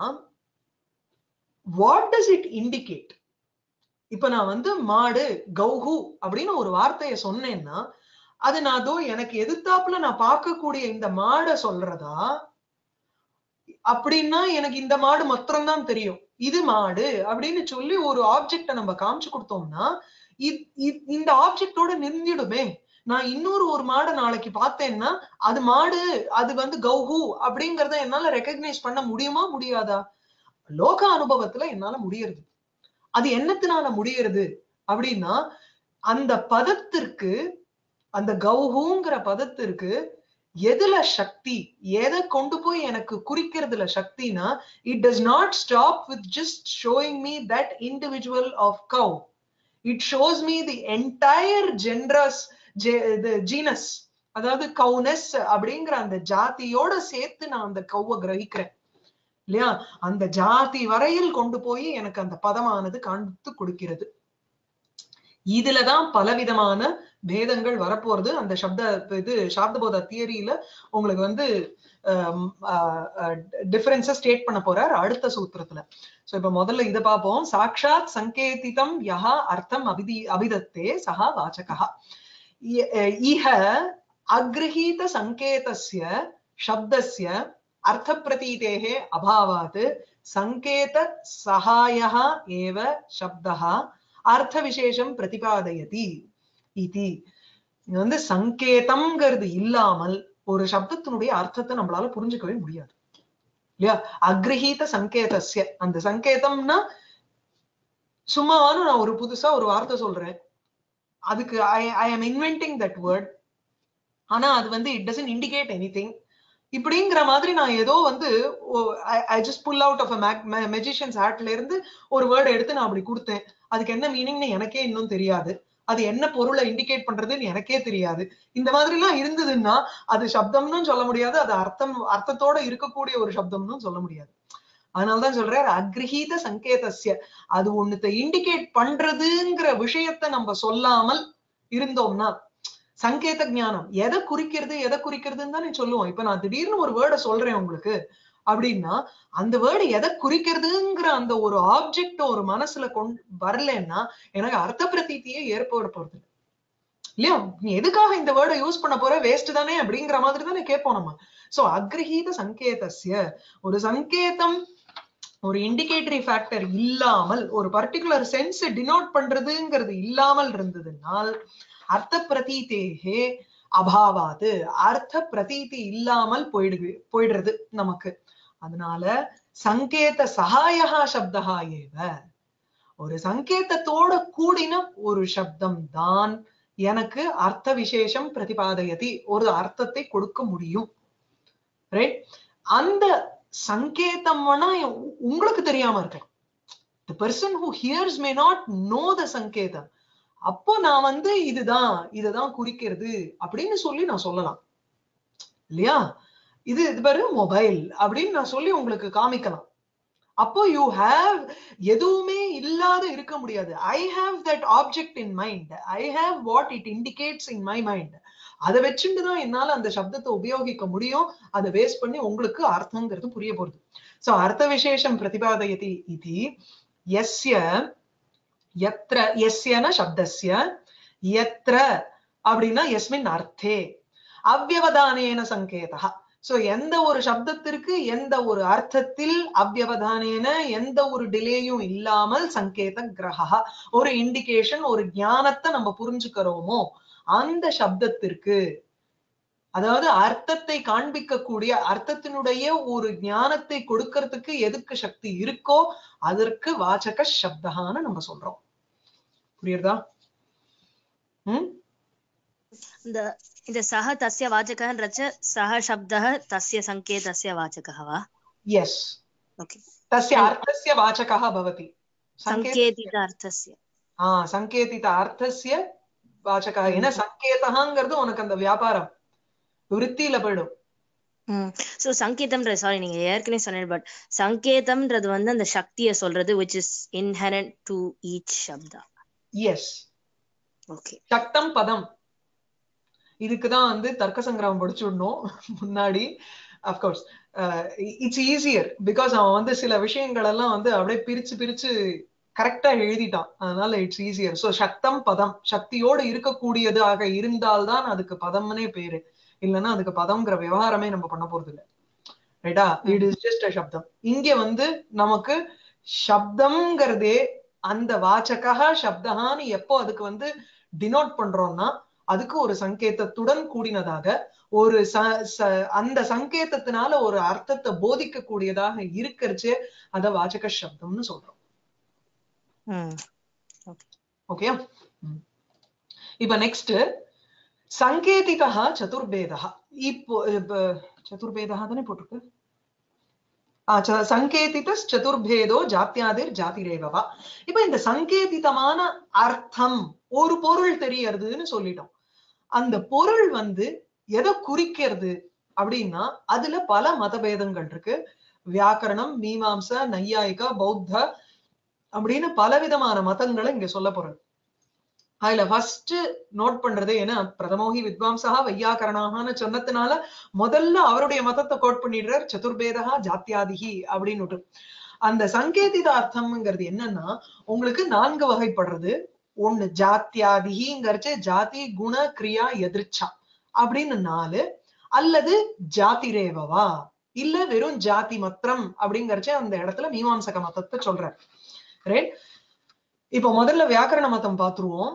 வாட் டஸ் இட் இண்டிகேட். இப்ப நான் வந்து மாடு கௌஹு அப்படின்னு ஒரு வார்த்தையை சொன்னேன்னா, அது நான் அதோ எனக்கு எதிர்த்தாப்புல நான் பார்க்கக்கூடிய இந்த மாடை சொல்றதா, அப்படின்னா எனக்கு இந்த மாடு மாத்திரம்தான் தெரியும். இது மாடு அப்படின்னு சொல்லி ஒரு ஆப்ஜெக்ட நம்ம காமிச்சு கொடுத்தோம்னா இந்த ஆப்ஜெக்டோட நிறுத்திடுமே. நான் இன்னொரு ஒரு மாடை நாளைக்கு பார்த்தேன்னா அது மாடு, அது வந்து கௌஹு அப்படிங்கறத என்னால ரெகக்னைஸ் பண்ண முடியுமா முடியாதா? லோக அனுபவத்துல என்னால முடியறது. அது என்னத்தினால முடியறது அப்படின்னா அந்த பதத்திற்கு, அந்த கௌஹுங்கிற பதத்திற்கு எதுல சக்தி, எதை கொண்டு போய் எனக்கு குறிக்கிறதுல சக்தினா, it does not stop with just showing me that individual of cow. It shows me the entire genres genus, அதாவது கவுனஸ் அப்படிங்கிற அந்த ஜாதியோட சேர்த்து நான் அந்த கௌவை கிரகிக்கிறேன் இல்லையா? அந்த ஜாதி வரையில் கொண்டு போய் எனக்கு அந்த பதமானது காண்பித்து கொடுக்கிறது. இதுலதான் பலவிதமான பேதங்கள் வரப்போறது. அந்த சப்த இது சாப்தபோத தியரியில உங்களுக்கு வந்து டிஃபரன்ஸை ஸ்டேட் பண்ண போறார் அடுத்த சூத்திரத்துல. சோ இப்ப முதல்ல இதை பார்ப்போம். சாட்சாத் சங்கேதிதம் யஹா அர்த்தம் அபிதி அபிதத்தே சஹா வாசகா. இஹ அக்ரஹீத சங்கேதஸ்ய சப்தஸ்ய அர்த்த பிரதீதேஹே அபாவாத் சங்கேத சகாயः ஏவ சப்தः அர்த்த விசேஷம் பிரதிபாதயதி இதி. வந்து சங்கேதம்ங்கிறது இல்லாமல் ஒரு சப்தத்தினுடைய அர்த்தத்தை நம்மளால புரிஞ்சுக்கவே முடியாது இல்லையா? அக்ரஹீத சங்கேதஸ்ய, அந்த சங்கேதம்னா சும்மாவானும் நான் ஒரு புதுசா ஒரு வார்த்தை சொல்றேன், அதுக்கு ஐ ஐ am inventing that word, ஆனா அது வந்து it doesn't indicate anything இப்படிங்கிற மாதிரி நான் ஏதோ வந்து I just pull out of a magicians ஹேட்ல இருந்து ஒரு வேர்டு எடுத்து நான் அப்படி கொடுத்தேன். அதுக்கு என்ன மீனிங்னு எனக்கே இன்னும் தெரியாது, அது என்ன பொருளை இண்டிகேட் பண்றதுன்னு எனக்கே தெரியாது. இந்த மாதிரி எல்லாம் இருந்ததுன்னா அது சப்தம்னு சொல்ல முடியாது, அது அர்த்தம் அர்த்தத்தோட இருக்கக்கூடிய ஒரு சப்தம்னு சொல்ல முடியாது. அதனாலதான் சொல்றாரு அக்ரஹீத சங்கேதஸ்ய, அது ஒண்ணுத்தை இண்டிகேட் பண்றதுங்கிற விஷயத்த நம்ம சொல்லாமல் இருந்தோம்னா, சங்கேத ஞானம் எதை குறிக்கிறது எதை குறிக்கிறதுன்னு தான் நீ சொல்லுவோம். இப்ப நான் திடீர்னு ஒரு வேர்டை சொல்றேன் உங்களுக்கு அப்படின்னா, அந்த வேர்டு எதை குறிக்கிறதுங்கிற அந்த ஒரு ஆப்ஜெக்ட் ஒரு மனசுல கொண்டு வரலன்னா எனக்கு அர்த்த பிரதீதியே ஏற்பட போறது இல்லையா? நீ எதுக்காக இந்த வேர்டை யூஸ் பண்ண போற, வேஸ்ட் தானே அப்படிங்கிற மாதிரி தானே கேட்போம் நம்ம. சோ அக்ரஹீத சங்கேதஸ்ய, ஒரு சங்கேதம் ஒரு இண்டிகேட்டரி ஃபேக்டர் இல்லாமல், ஒரு பர்டிகுலர் சென்ஸ் டினோட் பண்றதுங்கிறது இல்லாமல் இருந்ததுனால் அர்த்த பிரதீதேஹே அபாவாது, அர்த்த பிரதீதி இல்லாமல் போயிடு போயிடுறது நமக்கு. அதனால சங்கேத சகாயா சப்தா ஏவ, ஒரு சங்கேதத்தோட கூடின ஒரு சப்தம் தான் எனக்கு அர்த்த விசேஷம் பிரதிபாதயதி, ஒரு அர்த்தத்தை கொடுக்க முடியும். ரைட்? அந்த சங்கேதம்னா உங்களுக்கு தெரியாம இருக்கலாம். The person who hears may not know the சங்கேதம். அப்போ நான் வந்து இதுதான் இதுதான் குறிக்கிறது அப்படின்னு சொல்லி நான் சொல்லலாம் இல்லையா? இது இது பாரு மொபைல் அப்படின்னு நான் சொல்லி உங்களுக்கு காமிக்கலாம். அப்போ யூ ஹேவ் எதுவுமே இல்லாத இருக்க முடியாது. I have that object in mind, I have what it indicates in my mind. அதை வச்சுட்டு தான் என்னால அந்த சப்தத்தை உபயோகிக்க முடியும். அதை பேஸ் பண்ணி உங்களுக்கு அர்த்தங்கிறது புரிய போறது. சோ அர்த்த விசேஷம் பிரதிபாதயதி இது யஸ்ய யத்ர, யஸ்யன சப்தஸ்ய யத்ர அப்படின்னா யஸ்மின் அர்த்தே அவ்யவதானேன சங்கேதா. சோ எந்த ஒரு சப்தத்திற்கு எந்த ஒரு அர்த்தத்தில் அவ்யவதானேன எந்த ஒரு டிலேயும் இல்லாமல் சங்கேத கிரஹா, ஒரு இண்டிகேஷன் ஒரு ஞானத்தை நம்ம புரிஞ்சுக்கிறோமோ அந்த சப்தத்திற்கு, அதாவது அர்த்தத்தை காண்பிக்கக்கூடிய அர்த்தத்தினுடைய ஒரு ஞானத்தை கொடுக்கறதுக்கு எதுக்கு சக்தி இருக்கோ அதற்கு வாசக சப்தகான்னு நம்ம சொல்றோம். புரியுறதா? ம் இந்த இந்த சஹ தஸ்ய வாச்சகன்றச்ச சஹ சப்தः தஸ்ய சங்கேதஸ்ய வாச்சகः வா? எஸ். ஓகே. தஸ்ய அர்த்தஸ்ய வாச்சகः भवति. சங்கேதித அர்த்தஸ்ய. ஆ சங்கேதித அர்த்தஸ்ய வாச்சகः. ஏன்னா சங்கேதங்கிறது உனக்கு அந்த வியாபாரம் விருத்தியில போயிடும். ம் சோ சங்கேதம்ன்ற, சாரி நீங்க ஏற்கனவே சொன்னீங்க, பட் சங்கேதம்ன்றது வந்து அந்த சக்தியை சொல்றது which is inherent to each shabda. Yes. Okay. சக்தம் பதம். இதுக்குதான் வந்து தர்க்க சங்கிரமம் படிச்சுடணும் முன்னாடி. அப்கோர்ஸ் இட்ஸ் ஈஸியர் பிகாஸ் அவன் வந்து சில விஷயங்கள் எல்லாம் வந்து அப்படியே பிரிச்சு பிரிச்சு கரெக்டா எழுதிட்டான். அதனால இட்ஸ் ஈஸியர். சோ சக்தம் பதம், சக்தியோடு இருக்கக்கூடியதாக இருந்தால்தான் அதுக்கு பதம்னே பேரு. இல்லைன்னா அதுக்கு பதம்ங்கிற விவகாரமே நம்ம பண்ண போறது இல்லை. ரைட்டா? இட் இஸ் ஜஸ்ட் அ சப்தம். இங்க வந்து நமக்கு சப்தம்ங்கிறதே அந்த வாச்சகா சப்தஹான்னு எப்போ அதுக்கு வந்து டினோட் பண்றோம்னா அதுக்கு ஒரு சங்கேதத்துடன் கூடினதாக ஒரு அந்த சங்கேதத்தினால ஒரு அர்த்தத்தை போதிக்க கூடியதாக இருக்கிறச்சு அத வாச்சக சப்தம்னு சொல்றோம். ஓகே. இப்ப நெக்ஸ்ட் சங்கேதிகா சதுர்பேதா. இப்போ சதுர்பேதா தானே போட்டிருக்கு. சங்கேதித சதுர்பேதோ ஜாத்தியாதிர் ஜாதிரேவா. இப்ப இந்த சங்கேதிதமான அர்த்தம் ஒரு பொருள் தெரியறதுன்னு சொல்லிட்டோம். அந்த பொருள் வந்து எதை குறிக்கிறது அப்படின்னா அதுல பல மதபேதங்கள் இருக்கு. வியாக்கரணம், மீமாம்சா, நையாயிகா, பௌத்த அப்படின்னு பலவிதமான மதங்களை இங்க சொல்ல போறது. அதுல ஃபர்ஸ்ட் நோட் பண்றது ஏன்னா பிரதமோகி வித்வாம்சா வையாக்கரணாகனு சொன்னதுனால முதல்ல அவருடைய மதத்தை கோட் பண்ணிடுறார் சதுர்பேதா ஜாத்தியாதிகி அப்படின்னு. அந்த சங்கேதித அர்த்தம்ங்கிறது என்னன்னா உங்களுக்கு நான்கு வகைப்படுறது. ஒண்ணு ஜாத்தியாதிகிங்கிறச்சு ஜாதி குண கிரியா எதிர்ச்சா அப்படின்னு நாலு, அல்லது ஜாதிரேவவா இல்ல வெறும் ஜாதி மத்திரம் அப்படிங்கறச்சு அந்த இடத்துல மீமாம்சக மதத்தை சொல்றார். ரைட். இப்ப முதல்ல வியாக்கரண மதம் பாத்துருவோம்.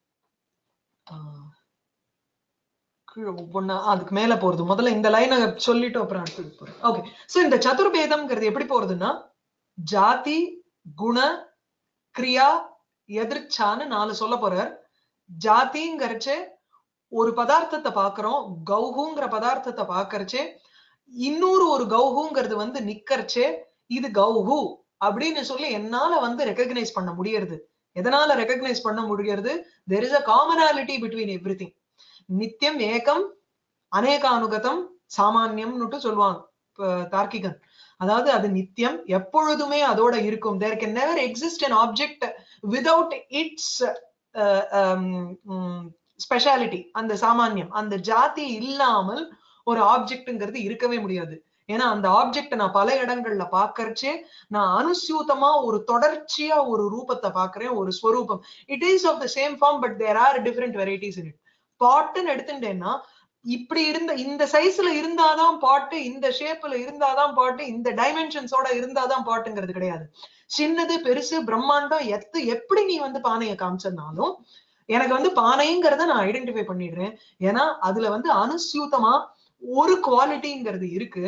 ஒவ்வொன்னா அதுக்கு மேல போறது. முதல்ல இந்த லைனை சொல்லிட்டு அப்புறம் அடுத்தது போறேன். ஓகே. சோ இந்த சதுர்பேதம்ங்கிறது எப்படி போறதுன்னா ஜாதி குண கிரியா எதிர்ச்சான்னு நாலு சொல்ல போறார். ஜாதிங்கிறச்சு ஒரு பதார்த்தத்தை பாக்குறோம். கௌஹுங்கிற பதார்த்தத்தை பாக்கறச்சே இன்னொரு ஒரு கௌஹுங்கிறது வந்து நிக்கறச்சே இது கௌஹு அப்படின்னு சொல்லி என்னால வந்து ரெகக்னைஸ் பண்ண முடியறது. எதனால ரெகக்னைஸ் பண்ண முடியறது? there is a commonality between everything. நித்தியம் ஏகம் அநேகானுகதம் சாமான்யம்னுட்டு சொல்லுவாங்க தார்க்கிகன். அதாவது அது நித்தியம் எப்பொழுதுமே அதோட இருக்கும். there can never exist an object without its uh, um, speciality. அந்த சாமான்யம் அந்த ஜாதி இல்லாமல் ஒரு ஆப்ஜெக்ட்ங்கிறது இருக்கவே முடியாது. ஏன்னா அந்த ஆப்ஜெக்ட் நான் பல இடங்கள்ல பாக்கறச்சே நான் அனுசியூத்தமா ஒரு தொடர்ச்சியா ஒரு ரூபத்தை பாக்குறேன், ஒரு ஸ்வரூபம். It is of the same form but there are different varieties in it. பாட்டுன்னு எடுத்துட்டேன்னா இப்படி இருந்த இந்த சைஸ்ல இருந்தாதான் பாட்டு, இந்த ஷேப்ல இருந்தாதான் பாட்டு, இந்த டைமென்ஷன்ஸோட இருந்தாதான் பாட்டுங்கிறது கிடையாது. சின்னது பெருசு பிரம்மாண்டம் எத்து எப்படி நீ வந்து பானையை காமிச்சதுனாலும் எனக்கு வந்து பானைங்கிறத நான் ஐடென்டிஃபை பண்ணிடுறேன். ஏன்னா அதுல வந்து அனுசியூத்தமா ஒரு குவாலிட்டிங்கிறது இருக்கு.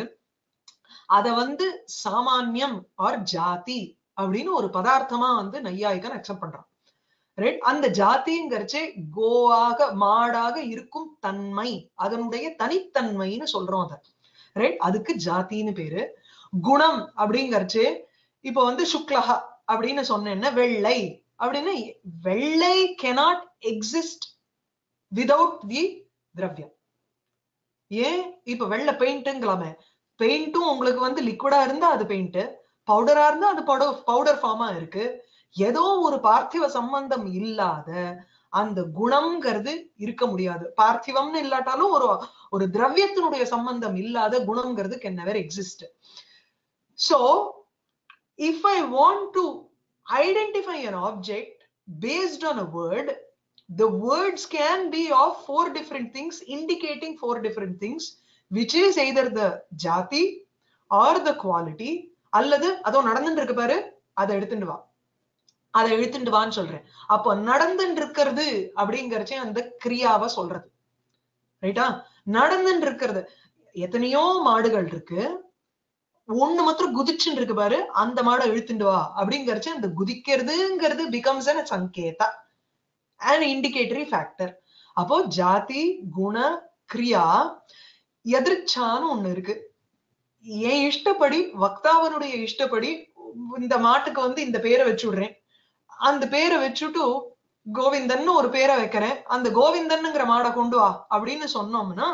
அத வந்து சாமான்யம் ஆர் ஜாதி அப்படின்னு ஒரு பதார்த்தமா வந்து நையாயிகன் அக்செப்ட் பண்றான். ரைட். அந்த ஜாதிங்கிறச்சே கோவாக மாடாக இருக்கும் தன்மை, அதனுடைய தனித்தன்மைன்னு சொல்றோம் அத. ரைட். அதுக்கு ஜாதின்னு பேரு. குணம் அப்படிங்கறச்சே இப்ப வந்து சுக்லஹா அப்படின்னு சொன்னேன்னா வெள்ளை அப்படின்னு, வெள்ளை cannot exist without the திரவியம். ஏன் இப்ப வெள்ளை பெயிண்ட்ங்கலாமே, பெயிண்டும் உங்களுக்கு வந்து லிக்விடா இருந்தா அது பெயிண்ட், பவுடரா இருந்தா அது பவுடர் ஃபார்மா இருக்கு. ஏதோ ஒரு பார்த்திவ சம்பந்தம் இல்லாத அந்த குணம்ங்கிறது இருக்க முடியாது. பார்த்திவம்னு இல்லாட்டாலும் ஒரு ஒரு திரவியத்தினுடைய சம்பந்தம் இல்லாத குணம்ங்கிறது can never exist. So if I want to identify an object based on a word, the words can be of four different things indicating four different things, which is either the jati or the quality. அல்லது அதோ நடந்துட்டு இருக்கு பாரு, அதை எடுத்துட்டு வா, அதை எழுத்துட்டு வான்னு சொல்றேன். அப்போ நடந்துட்டு இருக்கிறது அப்படிங்கறச்சே அந்த கிரியாவை சொல்றது. ரைட்டா. நடந்துட்டு இருக்கிறது எத்தனையோ மாடுகள் இருக்கு, ஒண்ணு மாத்திரம் குதிச்சுட்டு இருக்கு பாரு, அந்த மாடை இழுத்துட்டு வா அப்படிங்கறச்சு அந்த குதிக்கிறதுங்கிறது becomes a சங்கேதா, an indicatory factor. அப்போ ஜாதி குண கிரியா எதிர்ச்சான்னு ஒண்ணு இருக்கு. என் இஷ்டப்படி வக்தாவனுடைய இஷ்டப்படி இந்த மாட்டுக்கு வந்து இந்த பேரை வச்சு விடுறேன். அந்த பேரை வச்சுட்டு கோவிந்தன் ஒரு பேரை வைக்கிறேன். அந்த கோவிந்தன்ங்கிற மாடை கொண்டு வா அப்படின்னு சொன்னோம்னா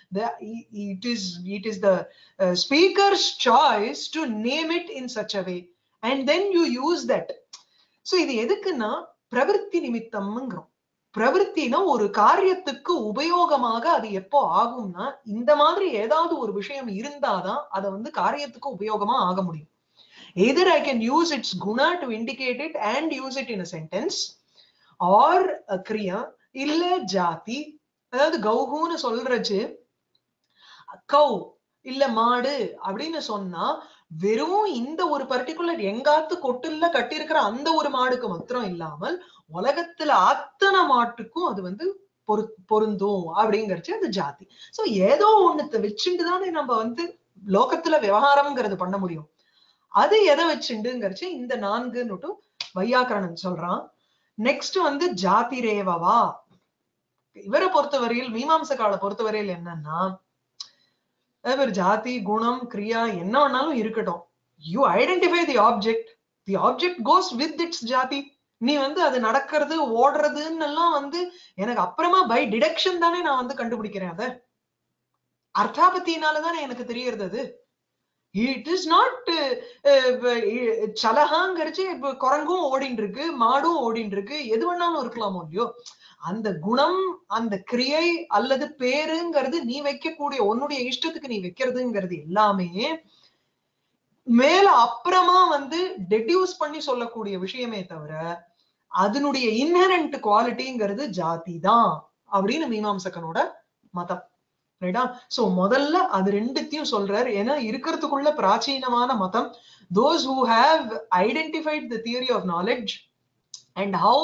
it is it is the uh, speaker's choice to name it in such a way and then you use that. so இது எதுக்குன்னா பிரவிற்த்தி நிமித்தம்ங்கிறோம். பிரவிற்த்தினா ஒரு காரியத்துக்கு உபயோகமாக அது எப்போ ஆகும்னா இந்த மாதிரி ஏதாவது ஒரு விஷயம் இருந்தாதான் அதை வந்து காரியத்துக்கு உபயோகமா ஆக முடியும். either I can use its guna to indicate it and use it in a sentence, or a kriya இல்ல ஜாதி. அதாவது கௌஹுன்னு சொல்றச்சு கௌ இல்ல மாடு அப்படின்னு சொன்னா வெறும் இந்த ஒரு பர்டிகுலர் எங்காத்து கொட்டுல கட்டியிருக்கிற அந்த ஒரு மாடுக்கு மாத்திரம் இல்லாமல் உலகத்துல அத்தனை மாட்டுக்கும் அது வந்து பொரு பொருந்தும் அப்படிங்கறது அது ஜாதி. சோ ஏதோ ஒண்ணுத்த வச்சுட்டு தானே நம்ம வந்து லோகத்துல விவகாரம்ங்கிறது பண்ண முடியும். அது எதை வச்சுண்டுங்கிறச்சு இந்த நான்குன்னு வையாக்கரணன் சொல்றான். நெக்ஸ்ட் வந்து ஜாதி ரேவவா. இவரை பொறுத்தவரையில் மீமாம்சகால பொறுத்தவரையில் என்னன்னா ஒரு ஜாதி குணம் கிரியா என்ன வேணாலும் இருக்கட்டும், you identify the object, the object goes with its jati. நீ வந்து அது நடக்கிறது ஓடுறதுன்னு எல்லாம் வந்து எனக்கு அப்புறமா பை டிடக்ஷன் தானே நான் வந்து கண்டுபிடிக்கிறேன். அத அர்த்தாபத்தினாலதானே எனக்கு தெரியறது. அது இட் இஸ் நாட் சலகாங்கிறச்சு இப்ப குரங்கும் ஓடின்னு இருக்கு, மாடும் ஓடின்னு இருக்கு, எது வேணாலும் இருக்கலாமோ இல்லையோ. அந்த குணம் அந்த கிரியை அல்லது பேருங்கிறது நீ வைக்கக்கூடிய உன்னுடைய இஷ்டத்துக்கு நீ வைக்கிறதுங்கிறது எல்லாமே மேல அப்புறமா வந்து டெடியூஸ் பண்ணி சொல்லக்கூடிய விஷயமே தவிர அதனுடைய இன்ஹெரண்ட் குவாலிட்டிங்கிறது ஜாதி தான் அப்படின்னு மீமாம்சகனோட மதம். ரைட்டா? சோ முதல்ல அது ரெண்டுத்தையும் சொல்றாரு. ஏன்னா இருக்கிறதுக்குள்ள பிராச்சீனமான மதம், those who have identified the theory of knowledge and how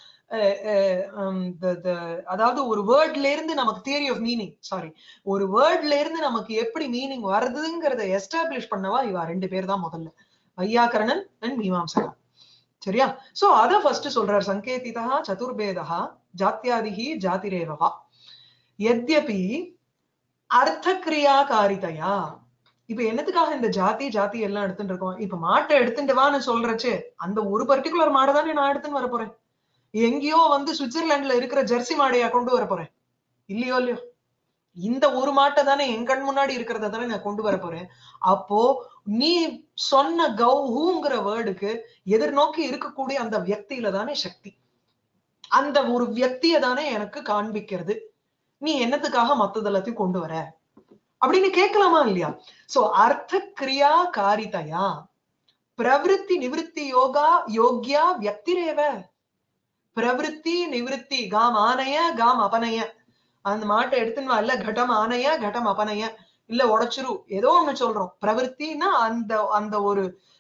அதாவது ஒரு வேர்ட்ல இருந்து நமக்கு தியரி ஆஃப் மீனிங் சாரி ஒரு வேர்ட்ல இருந்து நமக்கு எப்படி மீனிங் வருதுங்கிறத எஸ்டாப்ளிஷ் பண்ணவா இவா ரெண்டு பேர் தான் முதல்ல, வையாக்கரணன் அண்ட் மீமாம்சகா. சரியா? சோ அத ஃபர்ஸ்ட் சொல்றார். சங்கேதிதா சதுர்பேதா ஜாத்யாதிஹி ஜாதிரேவவா யத்யபி அர்த்த கிரியாகாரிதையா. இப்ப என்னத்துக்காக இந்த ஜாதி ஜாதி எல்லாம் எடுத்துட்டு இருக்கோம்? இப்ப மாட்டை எடுத்துட்டு வான்னு சொல்றச்சு அந்த ஒரு பர்டிகுலர் மாடை தானே நான் எடுத்துன்னு வர போறேன். எங்கேயோ வந்து சுவிட்சர்லாந்துல இருக்கிற ஜெர்சி மாடையா கொண்டு வர போறேன் இல்லையோ இல்லையோ. இந்த ஒரு மாட்டை தானே என் கண் முன்னாடி இருக்கிறத தானே நான் கொண்டு வர போறேன். அப்போ நீ சொன்ன கௌஹுங்கிற வேர்டுக்கு எதிர்நோக்கி இருக்கக்கூடிய அந்த வியக்தியில தானே சக்தி, அந்த ஒரு வியக்தியை தானே எனக்கு காண்பிக்கிறது. நீ என்னத்துக்காக மத்ததெல்லாத்தையும் கொண்டு வர அப்படின்னு கேட்கலாமா இல்லையா? சோ அர்த்த கிரியா காரிதையா பிரவிற்த்தி நிவிருத்தி யோகா யோக்யா வியக்திரேவ. பிரவிற்த்தி நிவிருத்தி காம் ஆனைய காம் அபனைய, அந்த மாட்டை எடுத்துன்னு இல்ல கட்டம் ஆனைய கட்டம் அபனைய இல்ல உடைச்சிரு ஏதோ ஒண்ணு சொல்றோம். பிரவிற்த்தின்னா அந்த அந்த ஒரு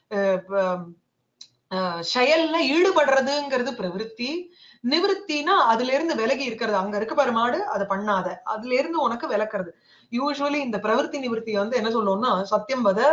செயல்ல ஈடுபடுறதுங்கிறது பிரவிற்த்தி. நிவிருத்தினா அதுல இருந்து விலகி இருக்கிறது. அங்க இருக்கு பாரு மாடு அதை பண்ணாத, அதுல இருந்து உனக்கு விளக்குறது. யூஸ்வலி இந்த பிரவிற்த்தி நிவிருத்தி வந்து என்ன சொல்லுவோம்னா சத்தியம் வத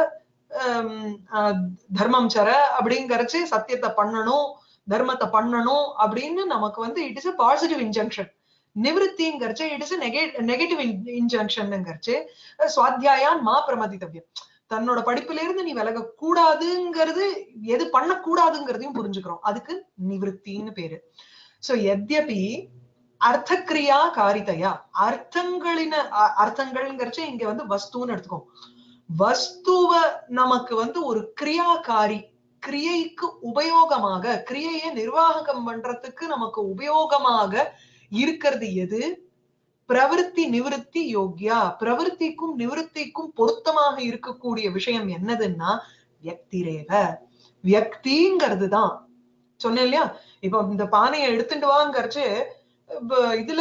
தர்மம் சர அப்படிங்கறச்சு சத்தியத்தை பண்ணணும் தர்மத்தை பண்ணணும் அப்படின்னு நமக்கு வந்து it is a positive injunction. நிவிருத்திங்கிறச்சு இட் இஸ் நெகட்டிவ் இன்ஜங்ஷன்ங்கிறச்சு சுவாத்தியாயான் மா பிரமதித்தவ்யம், தன்னோட படிப்புல இருந்து நீ விலக கூடாதுங்கிறது எது பண்ணக்கூடாதுங்கிறதையும் புரிஞ்சுக்கிறோம். அதுக்கு நிவிருத்தின்னு பேரு. சோ எத்யபி அர்த்த கிரியா காரிதையா அர்த்தங்களின அர்த்தங்கள்ங்கிறச்சு இங்க வந்து வஸ்துன்னு எடுத்துக்கோ. வஸ்துவ நமக்கு வந்து ஒரு கிரியாகாரி கிரியைக்கு உபயோகமாக கிரியையை நிர்வாகம் பண்றதுக்கு நமக்கு உபயோகமாக இருக்கிறது எது? பிரவிற்த்தி நிவிருத்தி யோக்யா. பிரவிற்த்திக்கும் நிவிருத்திக்கும் பொருத்தமாக இருக்கக்கூடிய விஷயம் என்னதுன்னா வியக்திரேவ. வியக்திங்கிறது தான் சொன்னேன் இல்லையா? இப்ப இந்த பானையை எடுத்துட்டு வாங்கறச்சு இதுல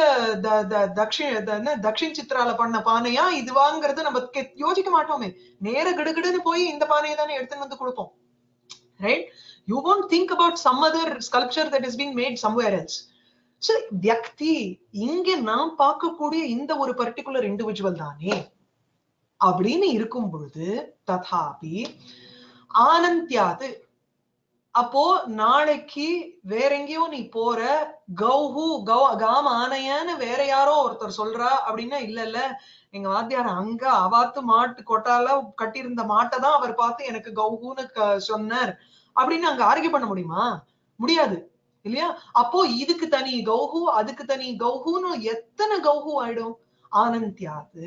தக்ஷிண தக்ஷின் சித்ரால பண்ண பானையா இது வாங்கிறது நம்ம யோசிக்க மாட்டோமே. நேர கிடுகிடுன்னு போய் இந்த பானையை தானே எடுத்துன்னு வந்து கொடுப்போம். Right? You won't think about some other sculpture that is being made somewhere else. So வியக்தி இங்க நாம் பார்க்கக்கூடிய இந்த ஒரு பர்டிகுலர் இண்டிவிஜுவல் தானே அப்படின்னு இருக்கும் பொழுது ததாபி ஆனந்தியாது. அப்போ நாளைக்கு வேற எங்கேயோ நீ போற கௌஹு கௌ காம் ஆனையன்னு வேற யாரோ ஒருத்தர் சொல்றா அப்படின்னா இல்ல இல்ல எங்க வாத்தியார் அங்க அவாத்து மாட்டு கொட்டால கட்டியிருந்த மாட்டை தான் அவர் பார்த்து எனக்கு கௌஹுன்னு சொன்னார் அப்படின்னு அங்க ஆர்கியூ பண்ண முடியுமா? முடியாது இல்லையா? அப்போ இதுக்கு தனி கௌஹு அதுக்கு தனி கௌஹுன்னு எத்தனை கௌஹு ஆயிடும். ஆனந்தியாது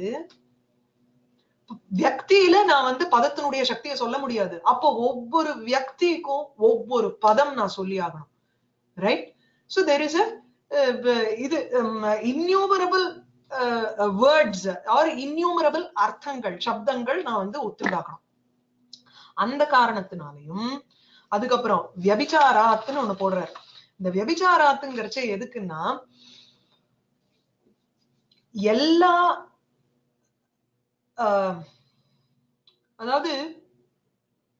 வியக்தியில நான் வந்து பதத்தினுடைய சக்தியை சொல்ல முடியாது. அப்போ ஒவ்வொரு வியக்திக்கும் ஒவ்வொரு பதம் நான் சொல்லி ஆகணும். Right? So there is a இது இன்யூமரபிள் வேர்ட்ஸ் ஆர் இன்யூமரபிள் அர்த்தங்கள் சப்தங்கள் நான் வந்து ஒத்துண்டாக்கணும். அந்த காரணத்தினாலையும் அதுக்கப்புறம் வியபிச்சாராத்துன்னு ஒண்ணு போடுறாரு. இந்த வியபிச்சாராத்துங்கிறச்ச எதுக்குன்னா எல்லா அதாவது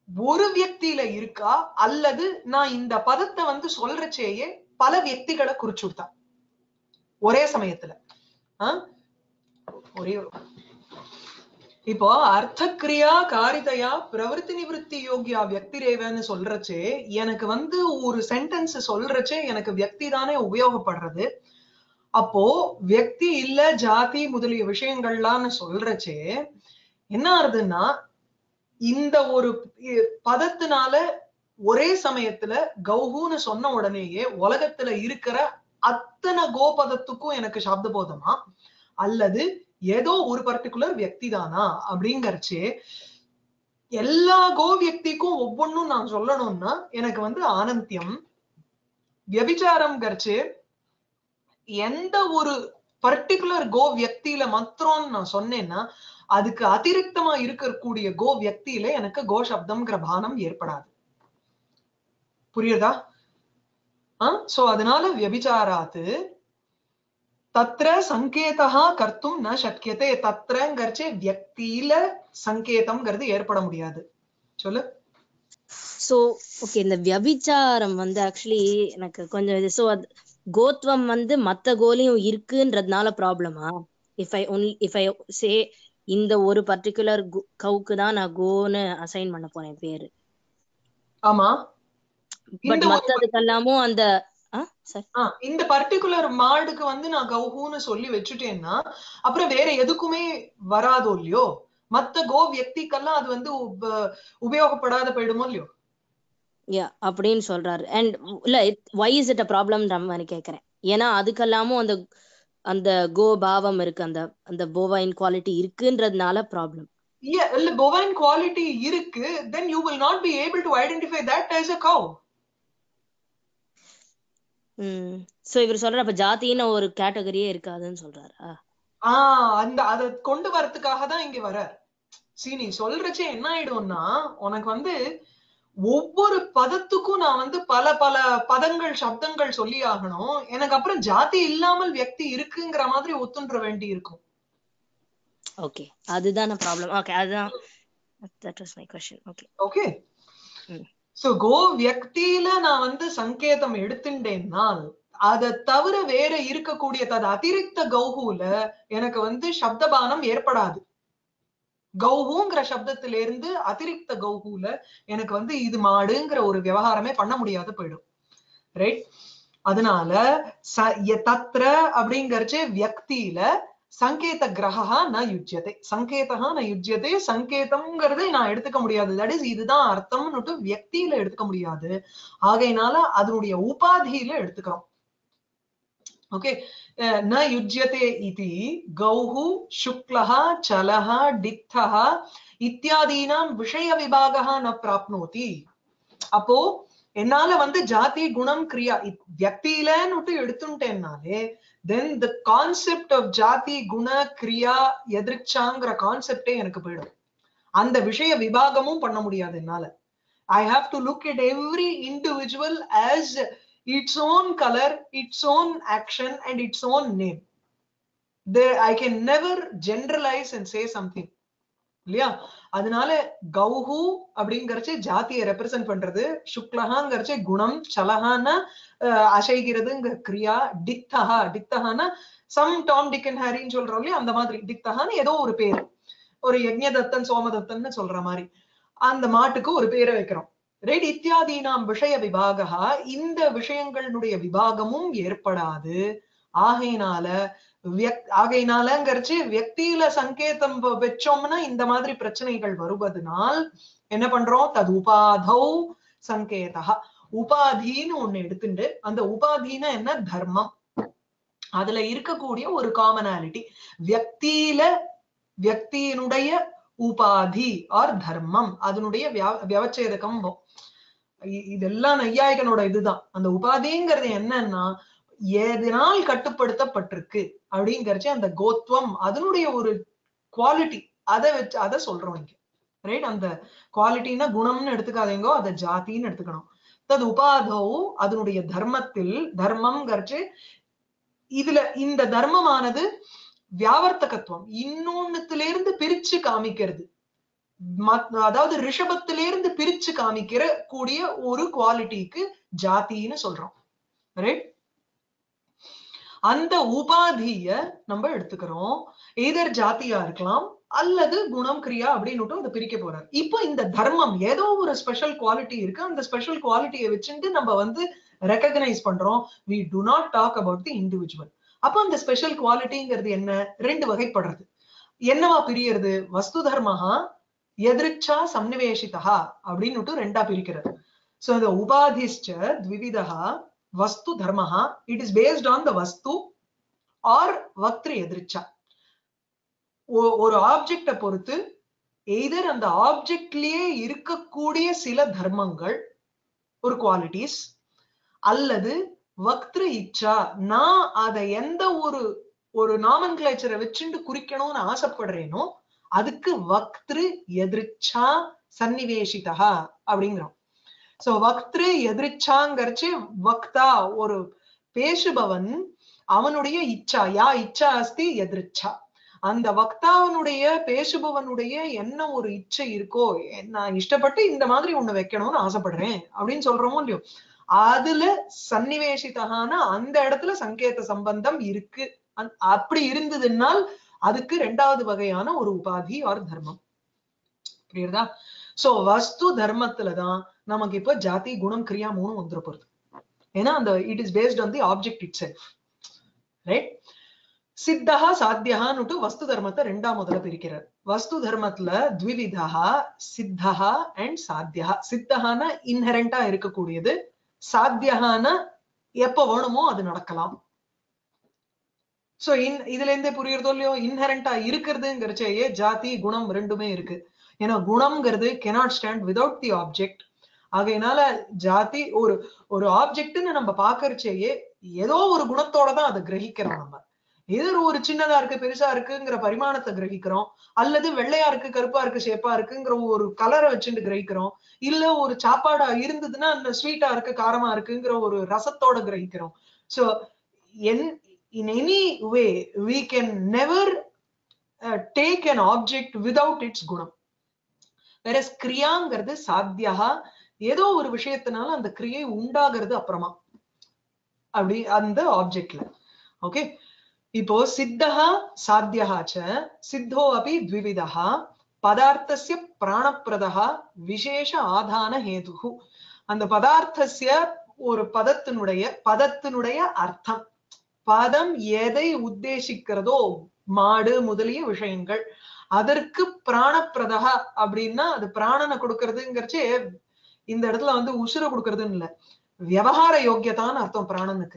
ஒரு வியக்தியில இருக்கா அல்லது நான் இந்த பதத்தை வந்து சொல்றச்சேயே பல வியக்திகளை குறிச்சுட்டா ஒரே சமயத்துல. ஆஹ் ஒரே இப்போ அர்த்த கிரியா காரிதையா பிரவருத்தி நிவர்த்தி யோகியா வியக்திரேவன்னு சொல்றச்சே எனக்கு வந்து ஒரு சென்டென்ஸ் சொல்றச்சே எனக்கு வியக்தி தானே உபயோகப்படுறது. அப்போ வியக்தி இல்ல ஜாதி முதலிய விஷயங்கள்லாம் சொல்றச்சே என்ன ஆறுதுன்னா இந்த ஒரு பதத்தினால ஒரே சமயத்துல கௌஹுன்னு சொன்ன உடனேயே உலகத்துல இருக்கிற அத்தனை கோபதத்துக்கும் எனக்கு சாப்த போதமா அல்லது ஏதோ ஒரு பர்டிகுலர் வியக்தி தானா அப்படிங்கறச்சு எல்லா கோ வியக்திக்கும் ஒவ்வொன்னும் நான் சொல்லணும்னா எனக்கு வந்து ஆனந்தியம் வியபிச்சாரம் கர்ச்சு எந்த ஒரு பர்டிகுலர் கோ வியக்தியில மாத்திரம் நான் சொன்னேன்னா அதுக்கு அதிரிக்தமா இருக்கக்கூடிய கோ வியக்தியில எனக்கு கோ சப்தம்ங்கிற பானம் ஏற்படாது. புரியுதா? ஆஹ் சோ அதனால வியபிச்சாராத்து தத்ர சங்கேதா கர்த்தும் ந சக்கியதே. தத்ரங்கர்ச்சே வியக்தியில சங்கேதம்ங்கிறது ஏற்பட முடியாது. சொல்லு. சோ ஓகே, இந்த வியபிச்சாரம் வந்து ஆக்சுவலி எனக்கு கொஞ்சம் இது. சோ அது கோத்வம் வந்து மத்த கோலையும் இருக்குன்றதுனால ப்ராப்ளமா? If I only if I say இந்த ஒரு பர்டிகுலர் கவுக்கு தான் நான் கோன்னு அசைன் பண்ண போறேன் பேரு. ஆமா, பட் மத்ததுக்கெல்லாமும் அந்த இந்த பர்டிகுலர் மாடுக்கு வந்து நான் கௌஹுன்னு சொல்லி வச்சுட்டேன்னா அப்புறம் வேற எதுக்குமே வராதோ இல்லையோ, மத்த கோ வியக்திக்கெல்லாம் அது வந்து உபயோகப்படாத போயிடுமோ இல்லையோ. யா அப்படின்னு சொல்றாரு. அண்ட் இல்ல why is it a problem நான் கேக்குறேன். ஏன்னா அதுக்கெல்லாமும் அந்த அந்த கோ பாவம் இருக்கு, அந்த அந்த போவைன் குவாலிட்டி இருக்குன்றதுனால ப்ராப்ளம். Yeah, இல்ல bovine quality இருக்கு, then you will not be able to identify that as a cow. ம் சோ இவர் சொல்ற அப்ப ஜாதின்னு ஒரு கேட்டகரியே இருக்காதுன்னு சொல்றாரா? ஆஹ் அந்த அதை கொண்டு வரதுக்காக தான் இங்க வர. சீ நீ சொல்றச்சே என்ன ஆயிடும்னா உனக்கு வந்து ஒவ்வொரு பதத்துக்கும் நான் வந்து பல பல பதங்கள் சப்தங்கள் சொல்லி ஆகணும். எனக்கு அப்புறம் ஜாதி இல்லாமல் வியக்தி இருக்குங்கிற மாதிரி ஒத்துன்ற வேண்டி இருக்கும். ஓகே, அதுதான ப்ராப்ளம். ஓகே, அதுதான் that was my question. Okay okay so கோ வியக்தியில நான் வந்து சங்கேதம் எடுத்துட்டேன்னால் அதை தவிர வேற இருக்கக்கூடிய தது அதிரிக்த கௌஹுல எனக்கு வந்து சப்தபானம் ஏற்படாது. கௌஹுங்கிற சப்தத்தில இருந்து அதிரிக்த கௌஹுல எனக்கு வந்து இது மாடுங்கிற ஒரு விவகாரமே பண்ண முடியாது போயிடும். ரைட்? அதனால தத்ர அப்படிங்கறச்சு வியக்தியில சங்கேத கிரகா ந யுஜ்யதே. சங்கேதா ந யுஜ்யதே. சங்கேதம்ங்கிறதை நான் எடுத்துக்க முடியாது. தட் இஸ் இதுதான் அர்த்தம்னு வியக்தியில எடுத்துக்க முடியாது. ஆகையினால அதனுடைய உபாதியில எடுத்துக்கிறோம். ஓகே, ந யுஜ்யதே இதி கௌஹு சுக்லஹ சலஹ டிக்தஹ இத்தியாதீனாம் விஷய விபாகஹ ந பிராப்னோதி. அப்போ என்னால வந்து ஜாதி குணம் கிரியா வியக்தியிலன்னு எடுத்துட்டேன்னாலே then the concept of ஜாதி குண கிரியா எதிர்ச்சாங்கிற கான்செப்டே எனக்கு போயிடும். அந்த விஷய விபாகமும் பண்ண முடியாது என்னால. I have to look at every individual as its own color, its own action and its own name. There I can never generalize and say something. இல்லையா? அதனால கௌஹு அப்படிங்கறச்சு ஜாதியை ரெப்ரசென்ட் பண்றது, சுக்லஹாங்கறச்சு குணம், சலஹான அசைகிறதுங்க கிரியா, டிக்தஹா டிக்தஹான சம் டாம் டிக் அண்ட் ஹாரின்னு சொல்றோம் இல்லையா, அந்த மாதிரி டிக்தஹான்னு ஏதோ ஒரு பேர், ஒரு யஜ்ஞதத்தன் சோமதத்தன் சொல்ற மாதிரி அந்த மாட்டுக்கு ஒரு பேரை வைக்கிறோம். ரைட்? இத்தியாதீனாம் விஷய விபாகா, இந்த விஷயங்களுடைய விபாகமும் ஏற்படாது. ஆகையினால ஆகையினாலங்கிறச்சு வியக்தியில சங்கேதம் வச்சோம்னா இந்த மாதிரி பிரச்சனைகள் வருவதனால் என்ன பண்றோம்? தது உபாதௌ சங்கேதா. உபாதின்னு ஒண்ணு எடுத்துட்டு அந்த உபாதினா என்ன? தர்மம். அதுல இருக்கக்கூடிய ஒரு காமனாலிட்டி வியக்தியில வியக்தியினுடைய உபாதி ஆர் தர்மம், அதனுடைய வியவச்சேதகம். இதெல்லாம் நையாயிகனோட இதுதான். அந்த உபாதிங்கிறது என்னன்னா எதனால் கட்டுப்படுத்தப்பட்டிருக்கு அப்படிங்கறச்சு அந்த கோத்வம் அதனுடைய ஒரு குவாலிட்டி, அதை வச்சு அதை சொல்றோம் இங்க. ரைட்? அந்த குவாலிட்டின்னா குணம்னு எடுத்துக்காதீங்கோ, அதை ஜாதின்னு எடுத்துக்கணும். தது உபாதோ அதனுடைய தர்மத்தில், தர்மம்ங்கிறச்சு இதுல இந்த தர்மமானது வியாவர்த்தகத்துவம் இன்னொன்னுல இருந்து பிரிச்சு காமிக்கிறது. அதாவது ரிஷபத்திலிருந்து பிரிச்சு காமிக்கிற கூடிய ஒரு குவாலிட்டிக்கு ஜாதின்னு சொல்றோம். ரைட்? அந்த உபாதிய நம்ம எடுத்துக்கிறோம். எதர் ஜாதியா இருக்கலாம் அல்லது குணம் கிரியா அப்படின்னு அதை பிரிக்க போறார். இப்போ இந்த தர்மம் ஏதோ ஒரு ஸ்பெஷல் குவாலிட்டி இருக்கு, அந்த ஸ்பெஷல் குவாலிட்டியை வச்சுட்டு நம்ம வந்து ரெகக்னைஸ் பண்றோம். we do not talk about the individual. அப்ப அந்த ஸ்பெஷல் குவாலிட்டிங்கிறது என்ன? ரெண்டு வகைப்படுறது. என்னவா பிரியறது? வஸ்து தர்மஹா எதிர்ச்சா சன்னிவேஷிதா அப்படின்னு ரெண்டா பிரிக்கிறது. சோ இந்த உபாதிஷ்ச த்விவிதஹா வஸ்து தர்மஹா, it is based on the vastu or வக்த்ரு எதிர்ச்சா. ஒரு ஆப்ஜெக்ட பொறுத்து எய்தர் அந்த ஆப்ஜெக்ட்லயே இருக்கக்கூடிய சில தர்மங்கள் ஒரு குவாலிட்டிஸ், அல்லது வக்த்ரு இச்சா, நான் அதை எந்த ஒரு ஒரு நாமன்கிளேச்சரை வச்சுட்டு குறிக்கணும்னு ஆசைப்படுறேனோ அதுக்கு வக்த்ரு எதிர்ச்சா சன்னிவேஷிதா அப்படிங்கிறோம். சோ வக்த்ரு எதிர்ச்சாங்கிறச்சு வக்தா ஒரு பேசுபவன் அவனுடைய இச்சா, யா இச்சா அஸ்தி எதிர்ச்சா, அந்த வக்தாவனுடைய பேசுபவனுடைய என்ன ஒரு இச்சை இருக்கோ, நான் இஷ்டப்பட்டு இந்த மாதிரி ஒண்ணு வைக்கணும்னு ஆசைப்படுறேன் அப்படின்னு சொல்றோமோ இல்லையோ, அதுல சன்னிவேஷிதகான அந்த இடத்துல சங்கேத சம்பந்தம் இருக்கு. அப்படி இருந்ததுனால் அதுக்கு ரெண்டாவது வகையான ஒரு உபாதி ஆர் தர்மம். புரியுதா? சோ வஸ்து தர்மத்துலதான் நமக்கு இப்ப ஜாதி குணம் கிரியா மூணு வந்துட போறது. ஏன்னா அந்த it is based on the object itself. Right? சித்தஹா சாத்தியஹான்னு வஸ்து தர்மத்தை ரெண்டா முதல்ல பிரிக்கிறார். வஸ்து தர்மத்துல த்விவிதஹா சித்தஹா அண்ட் சாத்தியஹா. சித்தஹான இன்ஹெரண்டா இருக்கக்கூடியது, சாத்தியஹான எப்ப வேணுமோ அது நடக்கலாம். சோ இன் இதுல இருந்தே புரியுறதோ இல்லையோ, இன்ஹெரண்டா இருக்கிறதுங்கிறச்சேயே ஜாதி குணம் ரெண்டுமே இருக்கு. ஏன்னா குணம்ங்கிறது cannot stand without the object. ஆகையினால ஜாதி ஒரு ஒரு ஆப்ஜெக்ட்னு நம்ம பாக்கறச்சேயே ஏதோ ஒரு குணத்தோட தான் அதை கிரகிக்கிறோம். நம்ம ஏதோ ஒரு சின்னதா இருக்கு பெருசா இருக்குங்கிற பரிமாணத்தை கிரகிக்கிறோம், அல்லது வெள்ளையா இருக்கு கருப்பா இருக்கு சேப்பா இருக்குங்கிற ஒரு கலரை வச்சுட்டு கிரகிக்கிறோம், இல்ல ஒரு சாப்பாடா இருந்ததுன்னா அந்த ஸ்வீட்டா இருக்கு காரமா இருக்குங்கிற ஒரு ரசத்தோட கிரகிக்கிறோம். சோ என் in any way we can never uh, take an object without its gunam. whereas kriyangiradhu sadhyaha, ஏதோ ஒரு விஷயத்தினால அந்த கிரியை உண்டாகிறது அப்புறமா அப்படி அந்த ஆப்ஜெக்ட்ல. ஓகே, இப்போ சித்தஹா சாத்தியஹாச்ச சித்தோ அபி த்விவிதஹா பதார்த்தஸ்ய பிராணப்பிரதஹா விசேஷ ஆதான ஹேதுஹு. அந்த பதார்த்தஸ்ய ஒரு பதத்தினுடைய பதத்தினுடைய அர்த்தம், பதம் எதை உத்தேசிக்கிறதோ மாடு முதலிய விஷயங்கள், அதற்கு பிராணப்பிரதா அப்படின்னா அது பிராணனை கொடுக்கறதுங்கிறச்சே இந்த இடத்துல வந்து உசுர கொடுக்கறதுன்னு இல்ல, விவகார யோக்கியதான்னு அர்த்தம் பிராணனுக்கு.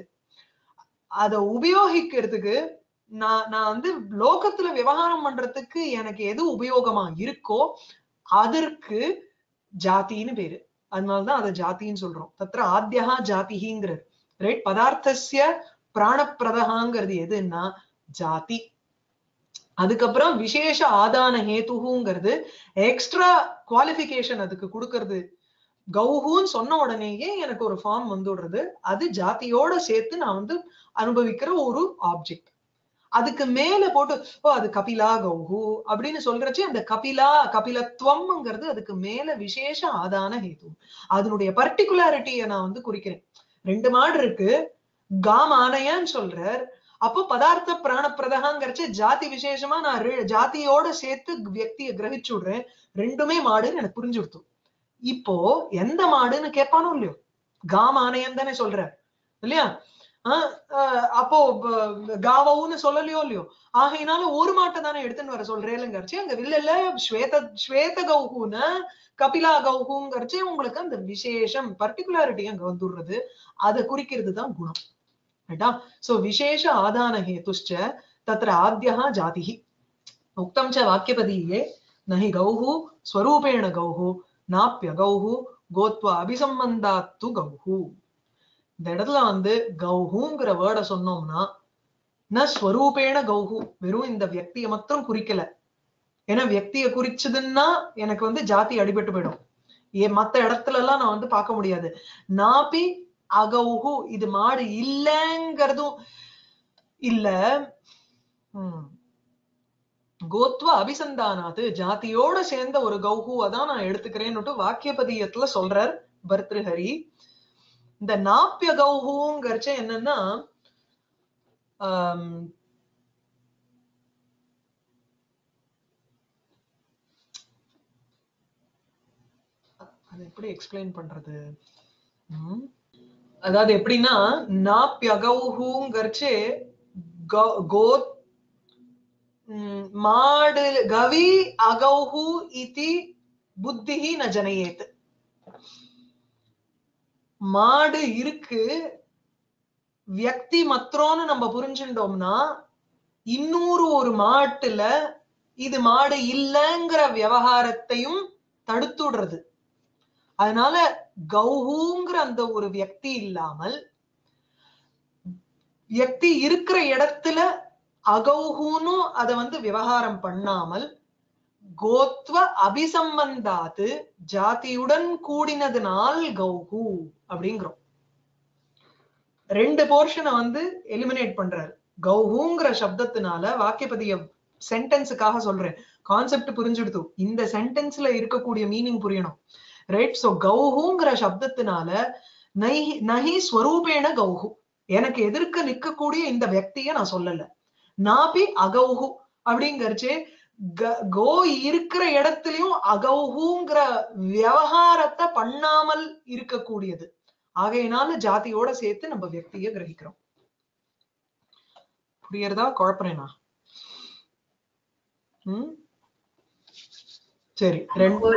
அதை உபயோகிக்கிறதுக்கு நான் நான் வந்து லோகத்துல விவகாரம் பண்றதுக்கு எனக்கு எது உபயோகமா இருக்கோ அதற்கு ஜாத்தின்னு பேரு. அதனாலதான் அதை ஜாத்தின்னு சொல்றோம். தத்திர ஆத்யஹா ஜாதிங்கிறது. ரைட்? பதார்த்தஸ்ய பிராணப்பிரதகாங்கிறது எதுன்னா ஜாதி. அதுக்கப்புறம் விசேஷ ஆதான ஹேதுங்கிறது எக்ஸ்ட்ரா குவாலிபிகேஷன் அதுக்கு கொடுக்கறது. கௌஹூன்னு சொன்ன உடனேயே எனக்கு ஒரு ஃபார்ம் வந்துடுறது, அது ஜாதியோட சேர்த்து நான் வந்து அனுபவிக்கிற ஒரு ஆப்ஜெக்ட். அதுக்கு மேல போட்டு ஓ அது கபிலா கௌஹு அப்படின்னு சொல்றச்சு அந்த கபிலா கபிலத்துவம்ங்கிறது அதுக்கு மேல விசேஷ ஆதான ஹேது, அதனுடைய பர்டிகுலாரிட்டியை நான் வந்து குறிக்கிறேன். ரெண்டு மாடு இருக்கு, காம் ஆனையான்னு சொல்றார், அப்போ பதார்த்த பிராணப்பிரதகாங்கிறச்சு ஜாதி விசேஷமா நான் ஜாதியோட சேர்த்து வியக்தியை கிரகிச்சு விடுறேன். ரெண்டுமே மாடுன்னு எனக்கு புரிஞ்சு கொடுத்தோம். இப்போ எந்த மாடுன்னு கேட்பானோ இல்லையோ, காம் ஆனையன் தானே சொல்ற இல்லையா? ஆஹ் அப்போ காவவுன்னு சொல்லலையோ இல்லையோ, ஆகையினால ஒரு மாட்டை தானே எடுத்துன்னு வர சொல்றேன்னுங்கறச்சு அங்க இல்ல இல்ல ஸ்வேத ஸ்வேத கௌஹுன்னு கபிலா கௌஹுங்கிறச்சு உங்களுக்கு அந்த விசேஷம் பர்டிகுலாரிட்டி அங்க வந்துடுறது, அதை குறிக்கிறது தான் குணம். ரைட்டா? சோ விசேஷ ஆதான ஹேதுஷ்ச தத்ர ஆத்யஹா ஜாதிஹி உக்தம் ச வாக்கியபதீயே நஹி கௌஹு ஸ்வரூபேண கௌஹு நாப்ய கௌஹு கோத்வா அபிசம்பந்தாத்து கௌஹு. இந்த இடத்துல வந்து கௌஹுங்கிற வேர்டை சொன்னோம்னா ந ஸ்வரூபேண கௌஹு, வெறும் இந்த வியக்தியை மாத்திரம் குறிக்கல. ஏன்னா வியக்தியை குறிச்சதுன்னா எனக்கு வந்து ஜாதி அடிபட்டு போயிடும், ஏ மத்த இடத்துல எல்லாம் நான் வந்து பார்க்க முடியாது. நாபி அகௌஹு, இது மாடு இல்லங்கிறதும் இல்ல. உம் கோத்வ அபிசந்தானாத்து ஜாதியோட சேர்ந்த ஒரு கௌஹு அதான் நான் எடுத்துக்கிறேன்னு வாக்கியபதியத்துல சொல்றார் பர்திருஹரி. இந்த நாப்பிய கௌஹுங்கிறச்ச என்னன்னா ஆஹ் அது எப்படி எக்ஸ்பிளைன் பண்றது? உம் அதாவது எப்படின்னா நாப்பியகௌஹுங்கிறச்சு கோத் மாடு கவி அகௌஹு இதி புத்திஹி ந ஜனயேத். மாடு இருக்கு வியக்தி மாத்திரம்னு நம்ம புரிஞ்சுட்டோம்னா இன்னொரு ஒரு மாட்டுல இது மாடு இல்லைங்கிற விவகாரத்தையும் தடுத்துடுறது. அதனால கௌஹுங்கிற அந்த ஒரு வியக்தி இல்லாமல் வியக்தி இருக்கிற இடத்துல அகௌஹுன்னு அதை வந்து விவகாரம் பண்ணாமல் கோத்வ அபிசம்பந்தாத்து ஜாதியுடன் கூடினதுனால் கௌஹு அப்படிங்கிறோம். ரெண்டு போர்ஷனை வந்து எலிமினேட் பண்றாரு. கௌஹுங்கிற சப்தத்தினால வாக்கியபதிய சென்டென்ஸுக்காக சொல்றேன், கான்செப்ட் புரிஞ்சுடுத்து, இந்த சென்டென்ஸ்ல இருக்கக்கூடிய மீனிங் புரியணும், ரைட்? சோ கௌஹுங்கிற சப்தத்தினால நஹி நஹி ஸ்வரூபேண கௌஹு, எனக்கு எதிர்க்க நிற்கக்கூடிய இந்த வியக்திய நான் சொல்லல. நாபி அகௌஹு அப்படிங்கறச்சே கோ இருக்கிற இடத்துலயும் அகௌஹுங்கிற விவகாரத்தை பண்ணாமல் இருக்கக்கூடியது. ஆகையினால ஜாதியோட சேர்த்து நம்ம வியக்தியை கிரகிக்கிறோம். புரியறதா? குழப்பறேனா? உம் சரி.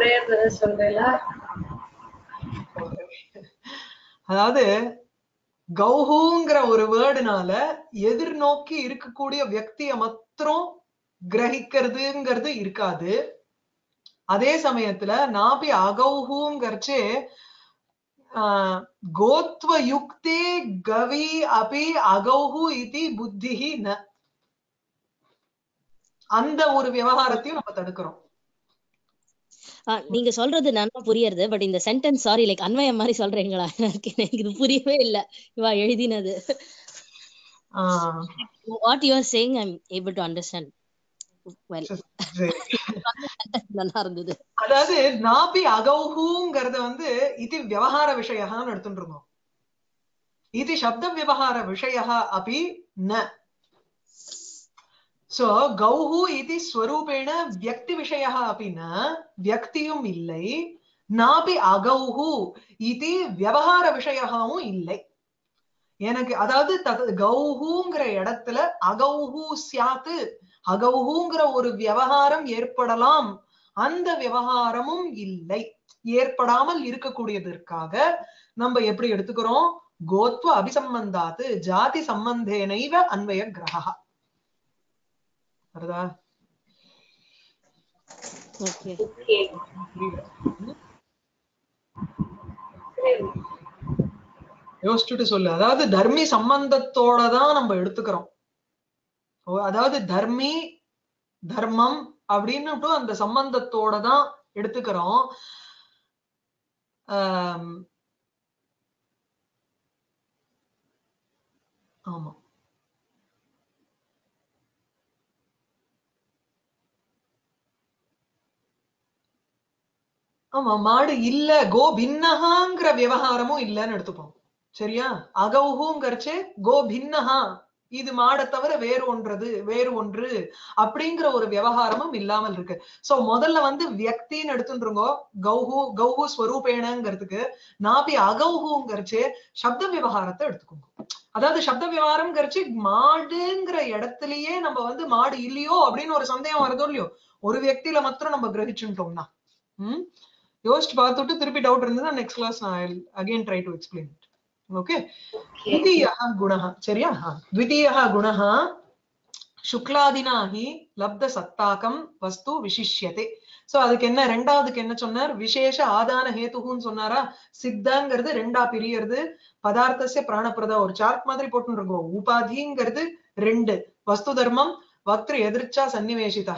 அதாவது கௌஹுங்கிற ஒரு வேர்டுனால எதிர்நோக்கி இருக்கக்கூடிய வியக்திய மாத்திரம் கிரகிக்கிறதுங்கிறது இருக்காது. அதே சமயத்துல நாபி அகௌஹுங்கிறச்சே ஆஹ் கோத்வ யுக்தே கவி அபி அகௌஹு இதி புத்திஹி ந, அந்த ஒரு விவகாரத்தையும் நம்ம தடுக்கிறோம். நீங்க சொல்றது நல்லா புரியுது. பட் இந்த சென்டென்ஸ் சாரி லைக் அன்வயம் மாதிரி சொல்றீங்களா? எனக்கு இது புரியவே இல்ல இவா எழுதினது. What you are saying I am able to understand well. நல்லா இருந்தது. அதாவது நாபி அகௌஹுங்கிறத வந்து இது விவகார விஷயம்னு எடுத்துட்டு இருக்கோம். இது சப்த விவகார விஷயம் அப்படி ந. சோ கௌஹு இது ஸ்வரூபேண வியக்தி விஷய அப்படின்னா வியக்தியும் இல்லை, நாபி அகௌஹு இது விவகார விஷயமும் இல்லை எனக்கு. அதாவது கௌஹுங்கிற இடத்துல அகௌஹு சியாத்து, அகௌஹுங்கிற ஒரு விவகாரம் ஏற்படலாம், அந்த விவகாரமும் இல்லை. ஏற்படாமல் இருக்கக்கூடியதற்காக நம்ம எப்படி எடுத்துக்கிறோம்? கோத்வ அபிசம்பந்தாத்து ஜாதி சம்பந்தேனைவ அன்வய கிரகா. வருதா? யோசிச்சுட்டு சொல்லு. அதாவது தர்மி சம்பந்தத்தோட தான் நம்ம எடுத்துக்கிறோம். அதாவது தர்மி தர்மம் அப்படின்னு அந்த சம்பந்தத்தோட தான் எடுத்துக்கிறோம். ஆஹ் ஆமா ஆமா மாடு இல்ல கோ பின்னஹாங்கிற விவகாரமும் இல்லன்னு எடுத்துப்போம். சரியா? அகௌஹுங்கிறச்சு கோ பின்னஹா, இது மாடை தவிர வேறு ஒன்றது வேறு ஒன்று அப்படிங்கிற ஒரு விவகாரமும் இல்லாமல் இருக்கு. சோ முதல்ல வந்து வியக்தின்னு எடுத்துருங்கோ. கௌஹு கௌஹு ஸ்வரூபேணங்கிறதுக்கு நாபி அகௌஹுங்கிறச்சு சப்த விவகாரத்தை எடுத்துக்கோங்க. அதாவது சப்த விவகாரம்ங்கிறச்சு மாடுங்கிற இடத்துலயே நம்ம வந்து மாடு இல்லையோ அப்படின்னு ஒரு சந்தேகம் வருதோ இல்லையோ, ஒரு வியக்தியில மாத்திரம் நம்ம கிரகிச்சுட்டோம்னா. உம் யோசிச்சு பார்த்துட்டு திருப்பி டவுட் இருந்ததுன்னா நெக்ஸ்ட் கிளாஸ் நான் again try to explain it. Okay. द्वितीयः गुणः. சரியா? द्वितीयः गुणः शुक्लादिना हि लब्ध सत्ताकं वस्तु विशिष्यते. சோ அதுக்கு என்ன ரெண்டாவதுக்கு என்ன சொன்னார்? விசேஷ ஆதான ஹேதுன்னு சொன்னாரா? சித்தங்கிறது ரெண்டா பிரியறது. பதார்த்தஸ்ய பிராணப்பிரத ஒரு சார்ட் மாதிரி போட்டு இருக்கோம். உபாதிங்கிறது ரெண்டு, வஸ்து தர்மம் வக்திர எதிர்ச்சா சன்னிவேஷிதா.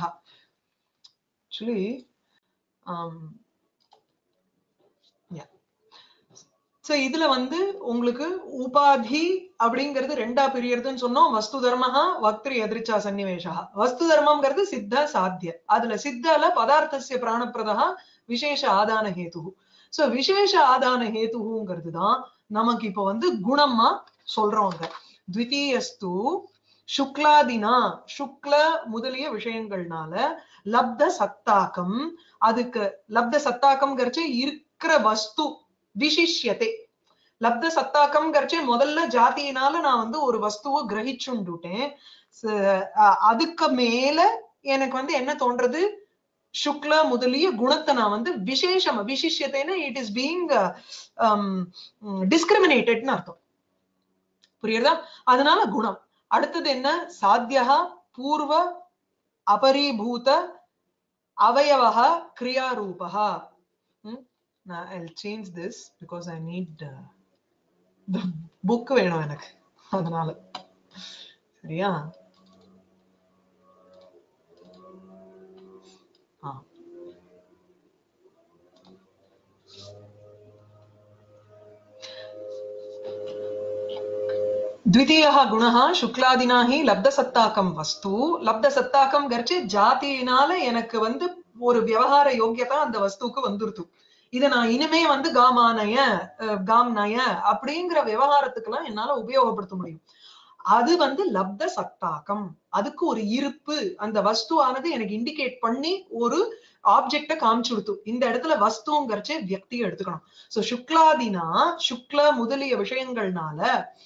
ஆக்சுவலி சோ இதுல வந்து உங்களுக்கு உபாதி அப்படிங்கிறது ரெண்டா பிரியறதுன்னு சொன்னோம். வஸ்து தர்மஹா வக்திரு எதிர்ச்சா சன்னிவேஷா. வஸ்து தர்மம்ங்கிறது சித்த சாத்திய. அதுல சித்தால பதார்த்தஸ்ய பிராணப்பிரதா விசேஷ ஆதான ஹேது. சோ விசேஷ ஆதான ஹேதுங்கிறது தான் நமக்கு இப்ப வந்து குணமா சொல்றோங்க. த்விதீயஸ்து சுக்லாதினா சுக்ல முதலிய விஷயங்கள்னால லப்த சத்தாக்கம், அதுக்கு லப்த சத்தாக்கம் இருக்கிற வஸ்து விசிஷ்யத்தை. லப்த சத்தாக்கம் கர்ச்சே முதல்ல ஜாதியினால நான் வந்து ஒரு வஸ்துவை கிரகிச்சுண்டுட்டேன். அதுக்கு மேல எனக்கு வந்து என்ன தோன்றது, சுக்ல முதலிய குணத்தை நான் வந்து விசேஷமா விசிஷ்யத்தைன்னா இட் இஸ் பீயிங் டிஸ்கிரிமினேட்டட்னு அர்த்தம். புரியுதா? அதனால குணம். அடுத்தது என்ன, சாத்தியா பூர்வ அபரிபூத அவயவஹ கிரியாரூபஹ. I'll change this because I need uh, the book வேணும் எனக்கு, அதனால. சரியா? ஆ द्वितीयः गुणः शुक्लादिना हि लब्धसत्ताकं वस्तु. लब्धसत्ताकं गर्चे ஜாதியினால எனக்கு வந்து ஒரு விவகார யோக்கியதா அந்த வஸ்துக்கு வந்துருது. இத நான் இனிமே வந்து காமானய காம்னய அப்படிங்கிற விவகாரத்துக்கெல்லாம் என்னால உபயோகப்படுத்த முடியும். அது வந்து லப்த சத்தாக்கம். அதுக்கு ஒரு இருப்பு, அந்த வஸ்துவானது எனக்கு இண்டிகேட் பண்ணி ஒரு ஆப்ஜெக்ட காமிச்சுடுத்து. இந்த இடத்துல வஸ்துங்கிறச்சே வியக்தியை எடுத்துக்கணும். சோ சுக்லாதினா சுக்ல முதலிய விஷயங்கள்னால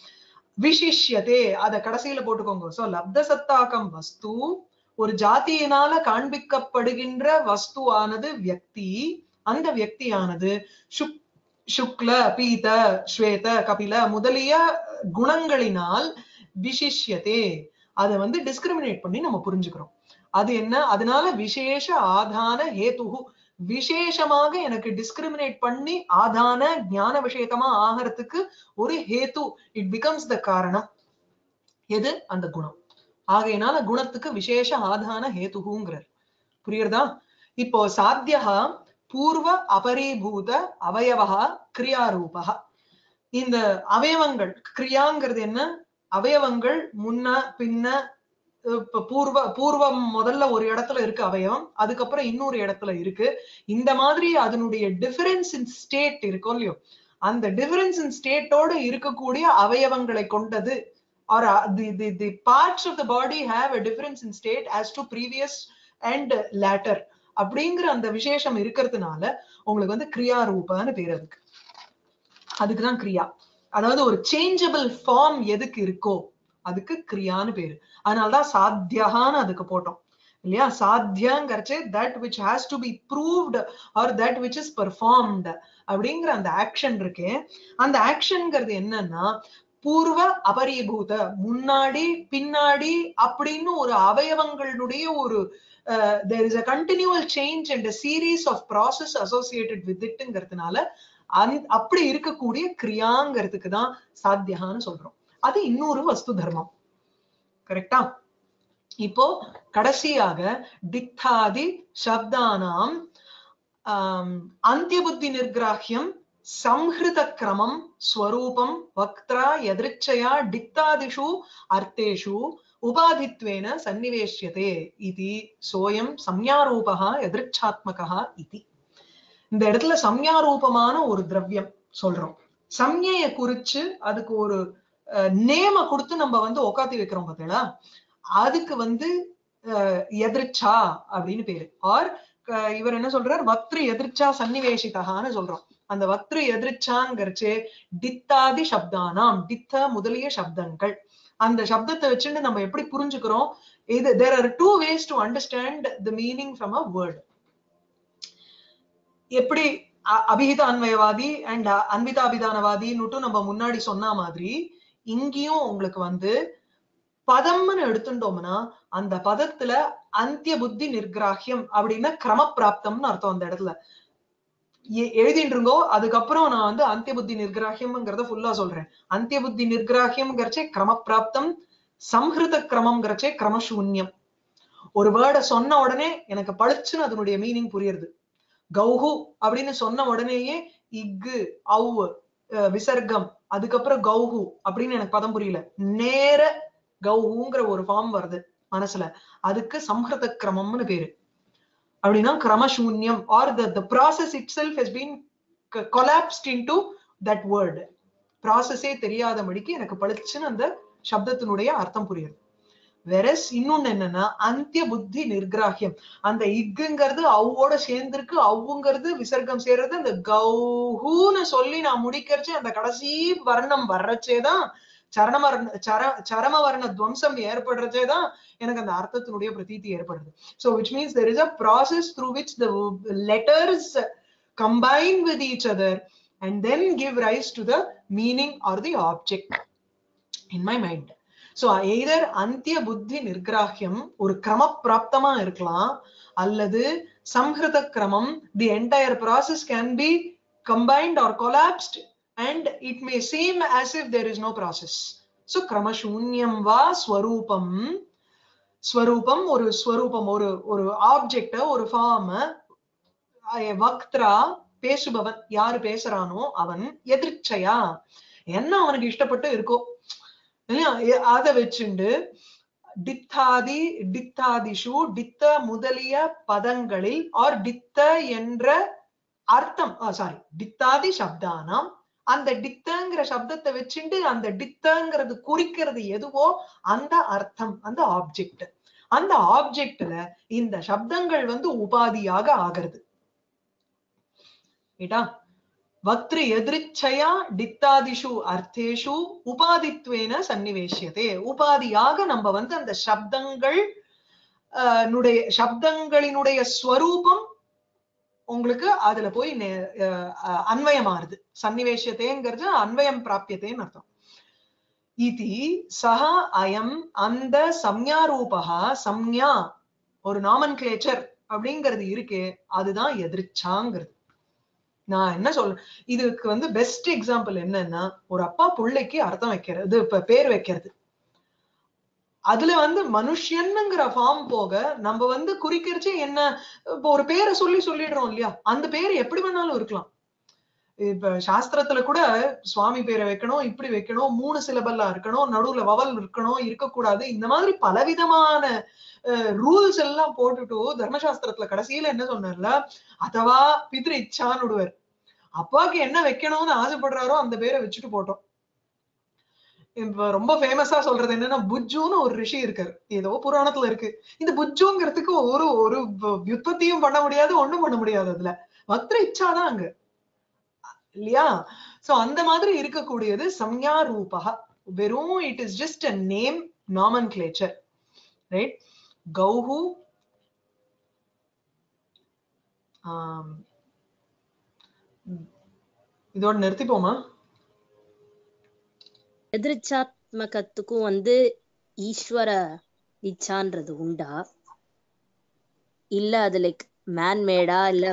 விசிஷ்யதே, அத கடைசியில போட்டுக்கோங்க. சோ லப்த சத்தாக்கம் வஸ்து, ஒரு ஜாதியினால காண்பிக்கப்படுகின்ற வஸ்துவானது வியக்தி. அந்த வியக்தியானது சுக் சுக்ல பீத ஸ்வேத கபில முதலிய குணங்களினால் விசிஷ்யதே, அதை வந்து டிஸ்கிரிமினேட் பண்ணி நம்ம புரிஞ்சுக்கிறோம். அது என்ன, அதனால விசேஷ ஆதான ஹேதுஹு, விசேஷமாக எனக்கு டிஸ்கிரிமினேட் பண்ணி ஆதான ஞான விஷயத்தமா ஆகிறதுக்கு ஒரு ஹேது, இட் பிகம்ஸ் த காரணம். எது, அந்த குணம். ஆகையினால குணத்துக்கு விசேஷ ஆதான ஹேதுங்கிறார். புரியுறதா? இப்போ சாத்தியா பூர்வ அபரிபூத அவயவா கிரியாரூபா. இந்த அவயவங்கள், கிரியாங்கிறது என்ன, அவயவங்கள் முன்ன பின்ன பூர்வ பூர்வம் முதல்ல ஒரு இடத்துல இருக்கு அவயவம், அதுக்கப்புறம் இன்னொரு இடத்துல இருக்கு. இந்த மாதிரி அதனுடைய டிஃபரன்ஸ் இன் ஸ்டேட் இருக்கும் இல்லையோ, அந்த டிஃபரன்ஸ் இன் ஸ்டேட்டோட இருக்கக்கூடிய அவயவங்களை கொண்டது, or the the the parts of the body have a difference in state as to previous and latter அப்படிங்கிற அந்த விசேஷம் இருக்கிறதுனால உங்களுக்கு வந்து கிரியா ரூபான்னு பேர். அதுக்கு அதுக்குதான் கிரியா. அதாவது ஒரு சேஞ்சபிள் ஃபார்ம் எதுக்கு இருக்கோ அதுக்கு கிரியான்னு பேரு. அதனாலதான் சாத்தியான்னு அதுக்கு போட்டோம் இல்லையா. சாத்தியங்கிறச்சே that which has to be proved or that which is performed அப்படிங்கிற அந்த ஆக்ஷன் இருக்கு. அந்த ஆக்ஷன்ங்கிறது என்னன்னா பூர்வ அபரிபூத, முன்னாடி பின்னாடி அப்படின்னு ஒரு அவயவங்களுடைய ஒரு uh, there is a continual change and a series of process associated with it-ங்கிறதுனால அப்படி இருக்கக்கூடிய கிரியாங்கிறதுக்கு தான் சாத்தியான்னு சொல்றோம். அது இன்னொரு வஸ்து தர்மம். கரெக்டா? இப்போ கடைசியாக டித்தாதி சப்தானாம் அந்திய புத்தி நிர்கிராஹ்யம் சம்ஹிருத கிரமம் ஸ்வரூபம் வக்த்ரா எதிர்ச்சயா டிக்தாதிஷு அர்த்தேஷு உபாதித்வேன சன்னிவேஷ்யதே இதி சோயம் சம்யாரூபஹ எதிர்ச்சாத்மகஹ இதி. இந்த இடத்துல சம்யாரூபமான ஒரு திரவியம் சொல்றோம். சம்ஞைய குறிச்சு அதுக்கு ஒரு நேம கொடுத்து நம்ம வந்து உக்காத்தி வைக்கிறோம் பார்த்தீங்களா, அதுக்கு வந்து எதிர்ச்சா அப்படின்னு பேரு. ஆர் இவர் என்ன சொல்றார், வக்திரு எதிர்ச்சா சன்னிவேஷிதகான்னு சொல்றோம். அந்த வக்திரு எதிர்ச்சாங்கிறச்சு டித்தாதி சப்தானாம், டித்த முதலிய சப்தங்கள். அந்த சப்தத்தை வச்சுட்டு நம்ம எப்படி புரிஞ்சுக்கிறோம், இது there are two ways to understand the meaning from a word. எப்படி அபிஹித அன்வயவாதி அண்ட் அன்விதாபிதானவாதின்னு நம்ம முன்னாடி சொன்ன மாதிரி இங்கேயும் உங்களுக்கு வந்து பதம்னு எடுத்துட்டோம்னா அந்த பதத்துல அந்திய புத்தி நிர்கிராஹ்யம் அப்படின்னா கிரமப்பிராப்தம்னு அர்த்தம். அந்த இடத்துல எழுதிட்டு இருங்கோ, அதுக்கப்புறம் நான் வந்து அந்திய புத்தி நிர்கிராஹ்யம்ங்கிறத ஃபுல்லா சொல்றேன். அந்திய புத்தி நிர்கிராஹ்யம்ங்கிறச்சே கிரமப்பிராப்தம், சம்ஹிருத கிரமம்ங்கிறச்சே கிரமசூன்யம். ஒரு வேர்டை சொன்ன உடனே எனக்கு பளிச்சுன்னு அதனுடைய மீனிங் புரியுது. கௌஹு அப்படின்னு சொன்ன உடனேயே இக்கு அவு விசர்க்கம், அதுக்கப்புறம் கௌஹு அப்படின்னு எனக்கு பதம் புரியல, நேர கௌஹுங்கிற ஒரு ஃபார்ம் வருது மனசுல, அதுக்கு சம்ஹிருத கிரமம்னு பேரு. அப்படின்னா கிரமசூன்யம் are the the process itself has been collapsed into that word. ப்ராசஸே தெரியாதபடிக்கு எனக்கு பளிச்சுன்னு அந்த சப்தத்தினுடைய அர்த்தம் புரியுது. வெரஸ் இன்னொன்னு என்னன்னா அந்திய புத்தி நிர்கிராஹியம், அந்த இக்குங்கிறது அவ்வோட சேர்ந்திருக்கு, அவ்வுங்கிறது விசர்க்கம் சேர்றது, அந்த கௌஹூன்னு சொல்லி நான் முடிக்கிறச்சு அந்த கடைசி வர்ணம் வர்றச்சேதான் சரணமர்ண சர சரம வர்ண துவம்சம் ஏற்படுறச்சேதான் எனக்கு அந்த அர்த்தத்தினுடைய பிரதீதி ஏற்படுது. So which means there is a process through which the letters combine with each other and then give rise to the meaning or the object in my mind. So either antya buddhi nirgrahyam ஒரு கிரம பிராப்தமா இருக்கலாம், அல்லது சம்ஹிருத கிரமம், the entire process can be combined or collapsed and it may seem as if there is no process. So kramashunyam va swarupam, ஸ்வரூபம் ஒரு ஸ்வரூபம், ஒரு ஒரு ஆப்ஜெக்ட, ஒரு ஃபார்ம், வக்த்ரா பேசுபவன், யாரு பேசுறானோ அவன், எதிர்ச்சையா என்ன அவனுக்கு இஷ்டப்பட்டு இருக்கோ இல்லையா அதை வச்சுண்டு டித்தாதி டித்தாதிஷு டித்த முதலிய பதங்களில் ஆர் டித்த என்ற அர்த்தம், சாரி டித்தாதி சப்தானாம், அந்த டித்தங்கிற சப்தத்தை வச்சுண்டு அந்த டித்தங்கிறது குறிக்கிறது எதுவோ அந்த அர்த்தம், அந்த ஆப்ஜெக்ட், அந்த ஆப்ஜெக்ட்ல இந்த சப்தங்கள் வந்து உபாதியாக ஆகிறது. வக்த்ரு எதிர்ச்சையா டித்தாதிஷு அர்த்தேஷு உபாதித்வேன சன்னிவேஷ்யதே, உபாதியாக நம்ம வந்து அந்த சப்தங்கள் சப்தங்களினுடைய ஸ்வரூபம் உங்களுக்கு அதுல போய் அன்வயமாறுது. சன்னிவேஷத்தேங்கிறது அன்வயம் பிராபியத்தேன்னு அர்த்தம். இதி சஹ அயம் அந்த சம்யா ரூபா, சம்யா ஒரு நாமன்கிளேச்சர் அப்படிங்கிறது இருக்கு, அதுதான் எதிர்ச்சாங்கிறது. நான் என்ன சொல்றேன், இதுக்கு வந்து பெஸ்ட் எக்ஸாம்பிள் என்னன்னா, ஒரு அப்பா பிள்ளைக்கு அர்த்தம் வைக்கிறது, இப்ப பேர் வைக்கிறது, அதுல வந்து மனுஷன்ங்கிற ஃபார்ம் போக நம்ம வந்து குறிக்கிறச்சு என்ன, இப்போ ஒரு பேரை சொல்லி சொல்லிடுறோம் இல்லையா, அந்த பேர் எப்படி வேணாலும் இருக்கலாம். இப்ப சாஸ்திரத்துல கூட சுவாமி பேரை வைக்கணும், இப்படி வைக்கணும், மூணு சிலபல்லா இருக்கணும், நடுவுல வவல் இருக்கணும், இருக்கக்கூடாது, இந்த மாதிரி பலவிதமான ரூல்ஸ் எல்லாம் போட்டுட்டு தர்மசாஸ்திரத்துல கடைசியில என்ன சொன்னார்ல, அதவா பித்ரு இச்சான்னு விடுவார், அப்பாவுக்கு என்ன வைக்கணும்னு ஆசைப்படுறாரோ அந்த பேரை வச்சுட்டு போட்டோம். இப்ப ரொம்ப ஃபேமஸா சொல்றது என்னன்னா, புஜ்ஜுன்னு ஒரு ரிஷி இருக்காரு, ஏதோ புராணத்துல இருக்கு, இந்த புஜ்ஜுங்கிறதுக்கு ஒரு ஒரு வியுற்பத்தியும் பண்ண முடியாது, ஒண்ணும் பண்ண முடியாது, அதுல வக்ர இச்சாதான் அங்க இல்லையா. சோ அந்த மாதிரி இருக்கக்கூடியது சம்யா ரூபா, வெறும் it is just a name nomenclature, right? கௌஹு இதோட நிறுத்திப்போமா? எதிர்ச்சாத்மகத்துக்கும் வந்து ஈஸ்வர இச்சான்றது உண்டா, இல்ல அது லைக் மேன்மேடா, இல்ல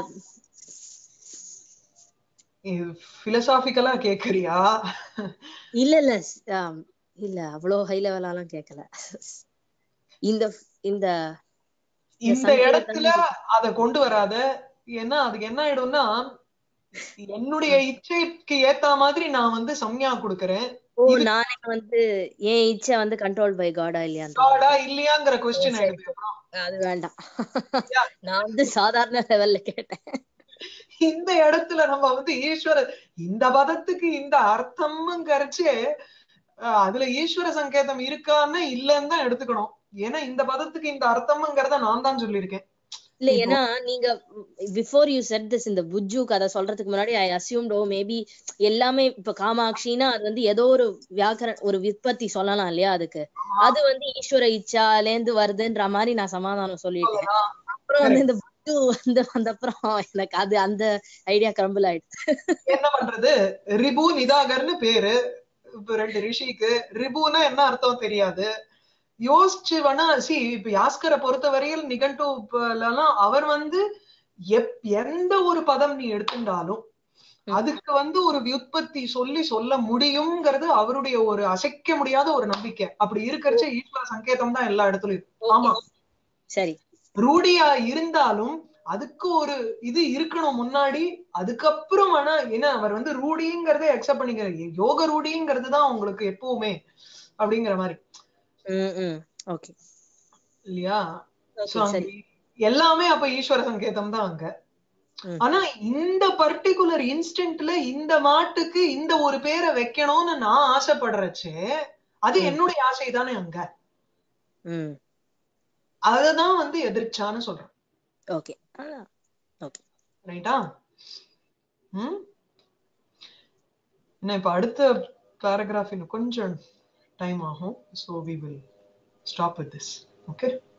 பிலசாபிக்கலா கேக்குறியா? இல்ல இல்ல இல்ல அவ்வளவு ஹை லெவலாலாம் கேட்கல. இந்த இந்த இந்த இடத்துல அத கொண்டு வராத, ஏன்னா அதுக்கு என்ன ஆயிடும்னா, என்னுடைய இச்சைக்கு ஏத்த மாதிரி நான் வந்து சம்யா கொடுக்கறேன், ஓ நானே வந்து என் இச்சை வந்து கண்ட்ரோல் பை காடா இல்லையா காடா இல்லையாங்கிற क्वेश्चन ஆயிடுது. அது வேண்டாம், நான் வந்து சாதாரண லெவல்ல கேட்டேன். இந்த இடத்துல நம்ம வந்து ஈஸ்வர இந்த பதத்துக்கு இந்த அர்த்தம்ங்கிறச்சு அதுல ஈஸ்வர சங்கேதம் இருக்கான்னு இல்லன்னு தான் எடுத்துக்கணும். ஏன்னா இந்த பதத்துக்கு இந்த அர்த்தம்ங்கிறத நான் தான் சொல்லியிருக்கேன். இல்ல ஏன்னா நீங்க பிஃபோர் யூ செட் திஸ், இந்த புஜ்ஜு கதை சொல்றதுக்கு முன்னாடி ஐ அஸ்யூம்ட் ஓ மேபி எல்லாமே இப்ப காமாட்சினா அது வந்து ஏதோ ஒரு வியாக்கர ஒரு விற்பத்தி சொல்லலாம் இல்லையா, அதுக்கு அது வந்து ஈஸ்வர இச்சால இருந்து வருதுன்ற மாதிரி நான் சமாதானம் சொல்லிட்டேன். அப்புறம் வந்து இந்த புஜ்ஜு வந்து வந்தப்புறம் எனக்கு அது அந்த ஐடியா கிரம்பிள் ஆயிடுச்சு. என்ன பண்றது, ரிபு நிதாகர்னு பேரு இப்ப ரெண்டு ரிஷிக்கு, ரிபுனா என்ன அர்த்தம் தெரியாது, யோசிச்சு வேணா சி இப்ப யாஸ்கரை பொறுத்த வரையில் நிகண்டுலாம் அவர் வந்து எந்த ஒரு பதம் நீ எடுத்துட்டாலும் அதுக்கு வந்து ஒரு வியுற்பத்தி சொல்லி சொல்ல முடியும்ங்கிறது அவருடைய ஒரு அசைக்க முடியாத ஒரு நம்பிக்கை. அப்படி இருக்கிறச்ச ஈஸ்வர சங்கேதம் தான் எல்லா இடத்துலயும். ஆமா சரி, ரூடியா இருந்தாலும் அதுக்கு ஒரு இது இருக்கணும் முன்னாடி. அதுக்கப்புறம் ஆனா ஏன்னா அவர் வந்து ரூடிங்கிறதே அக்செப்ட் பண்ணிக்கிறார். யோக ரூடிங்கிறது தான் உங்களுக்கு எப்பவுமே அப்படிங்கிற மாதிரி ஓகே இல்லையா? சோ ஓகே அங்க சரி. எல்லாமே அப்ப ஈஸ்வர சங்கேதம் தான் அங்க. ம் ஆனா இந்த பர்டிகுலர் இன்ஸ்டன்ட்ல இந்த மாட்டுக்கு இந்த ஒரு பேரை வைக்கணும்னு நான் ஆசைப்படுறச்சே அது ம் என்னுடைய ஆசை தானே அங்க. ம் அததான் வந்து எதிர்ச்சான்னு சொல்றேன். ஓகே ஓகே ரைட்டா? ம் என்ன இப்ப அடுத்த பேராகிராஃப் இன்னும் கொஞ்சம் டைம் ஆகும். So we will stop with this. Okay.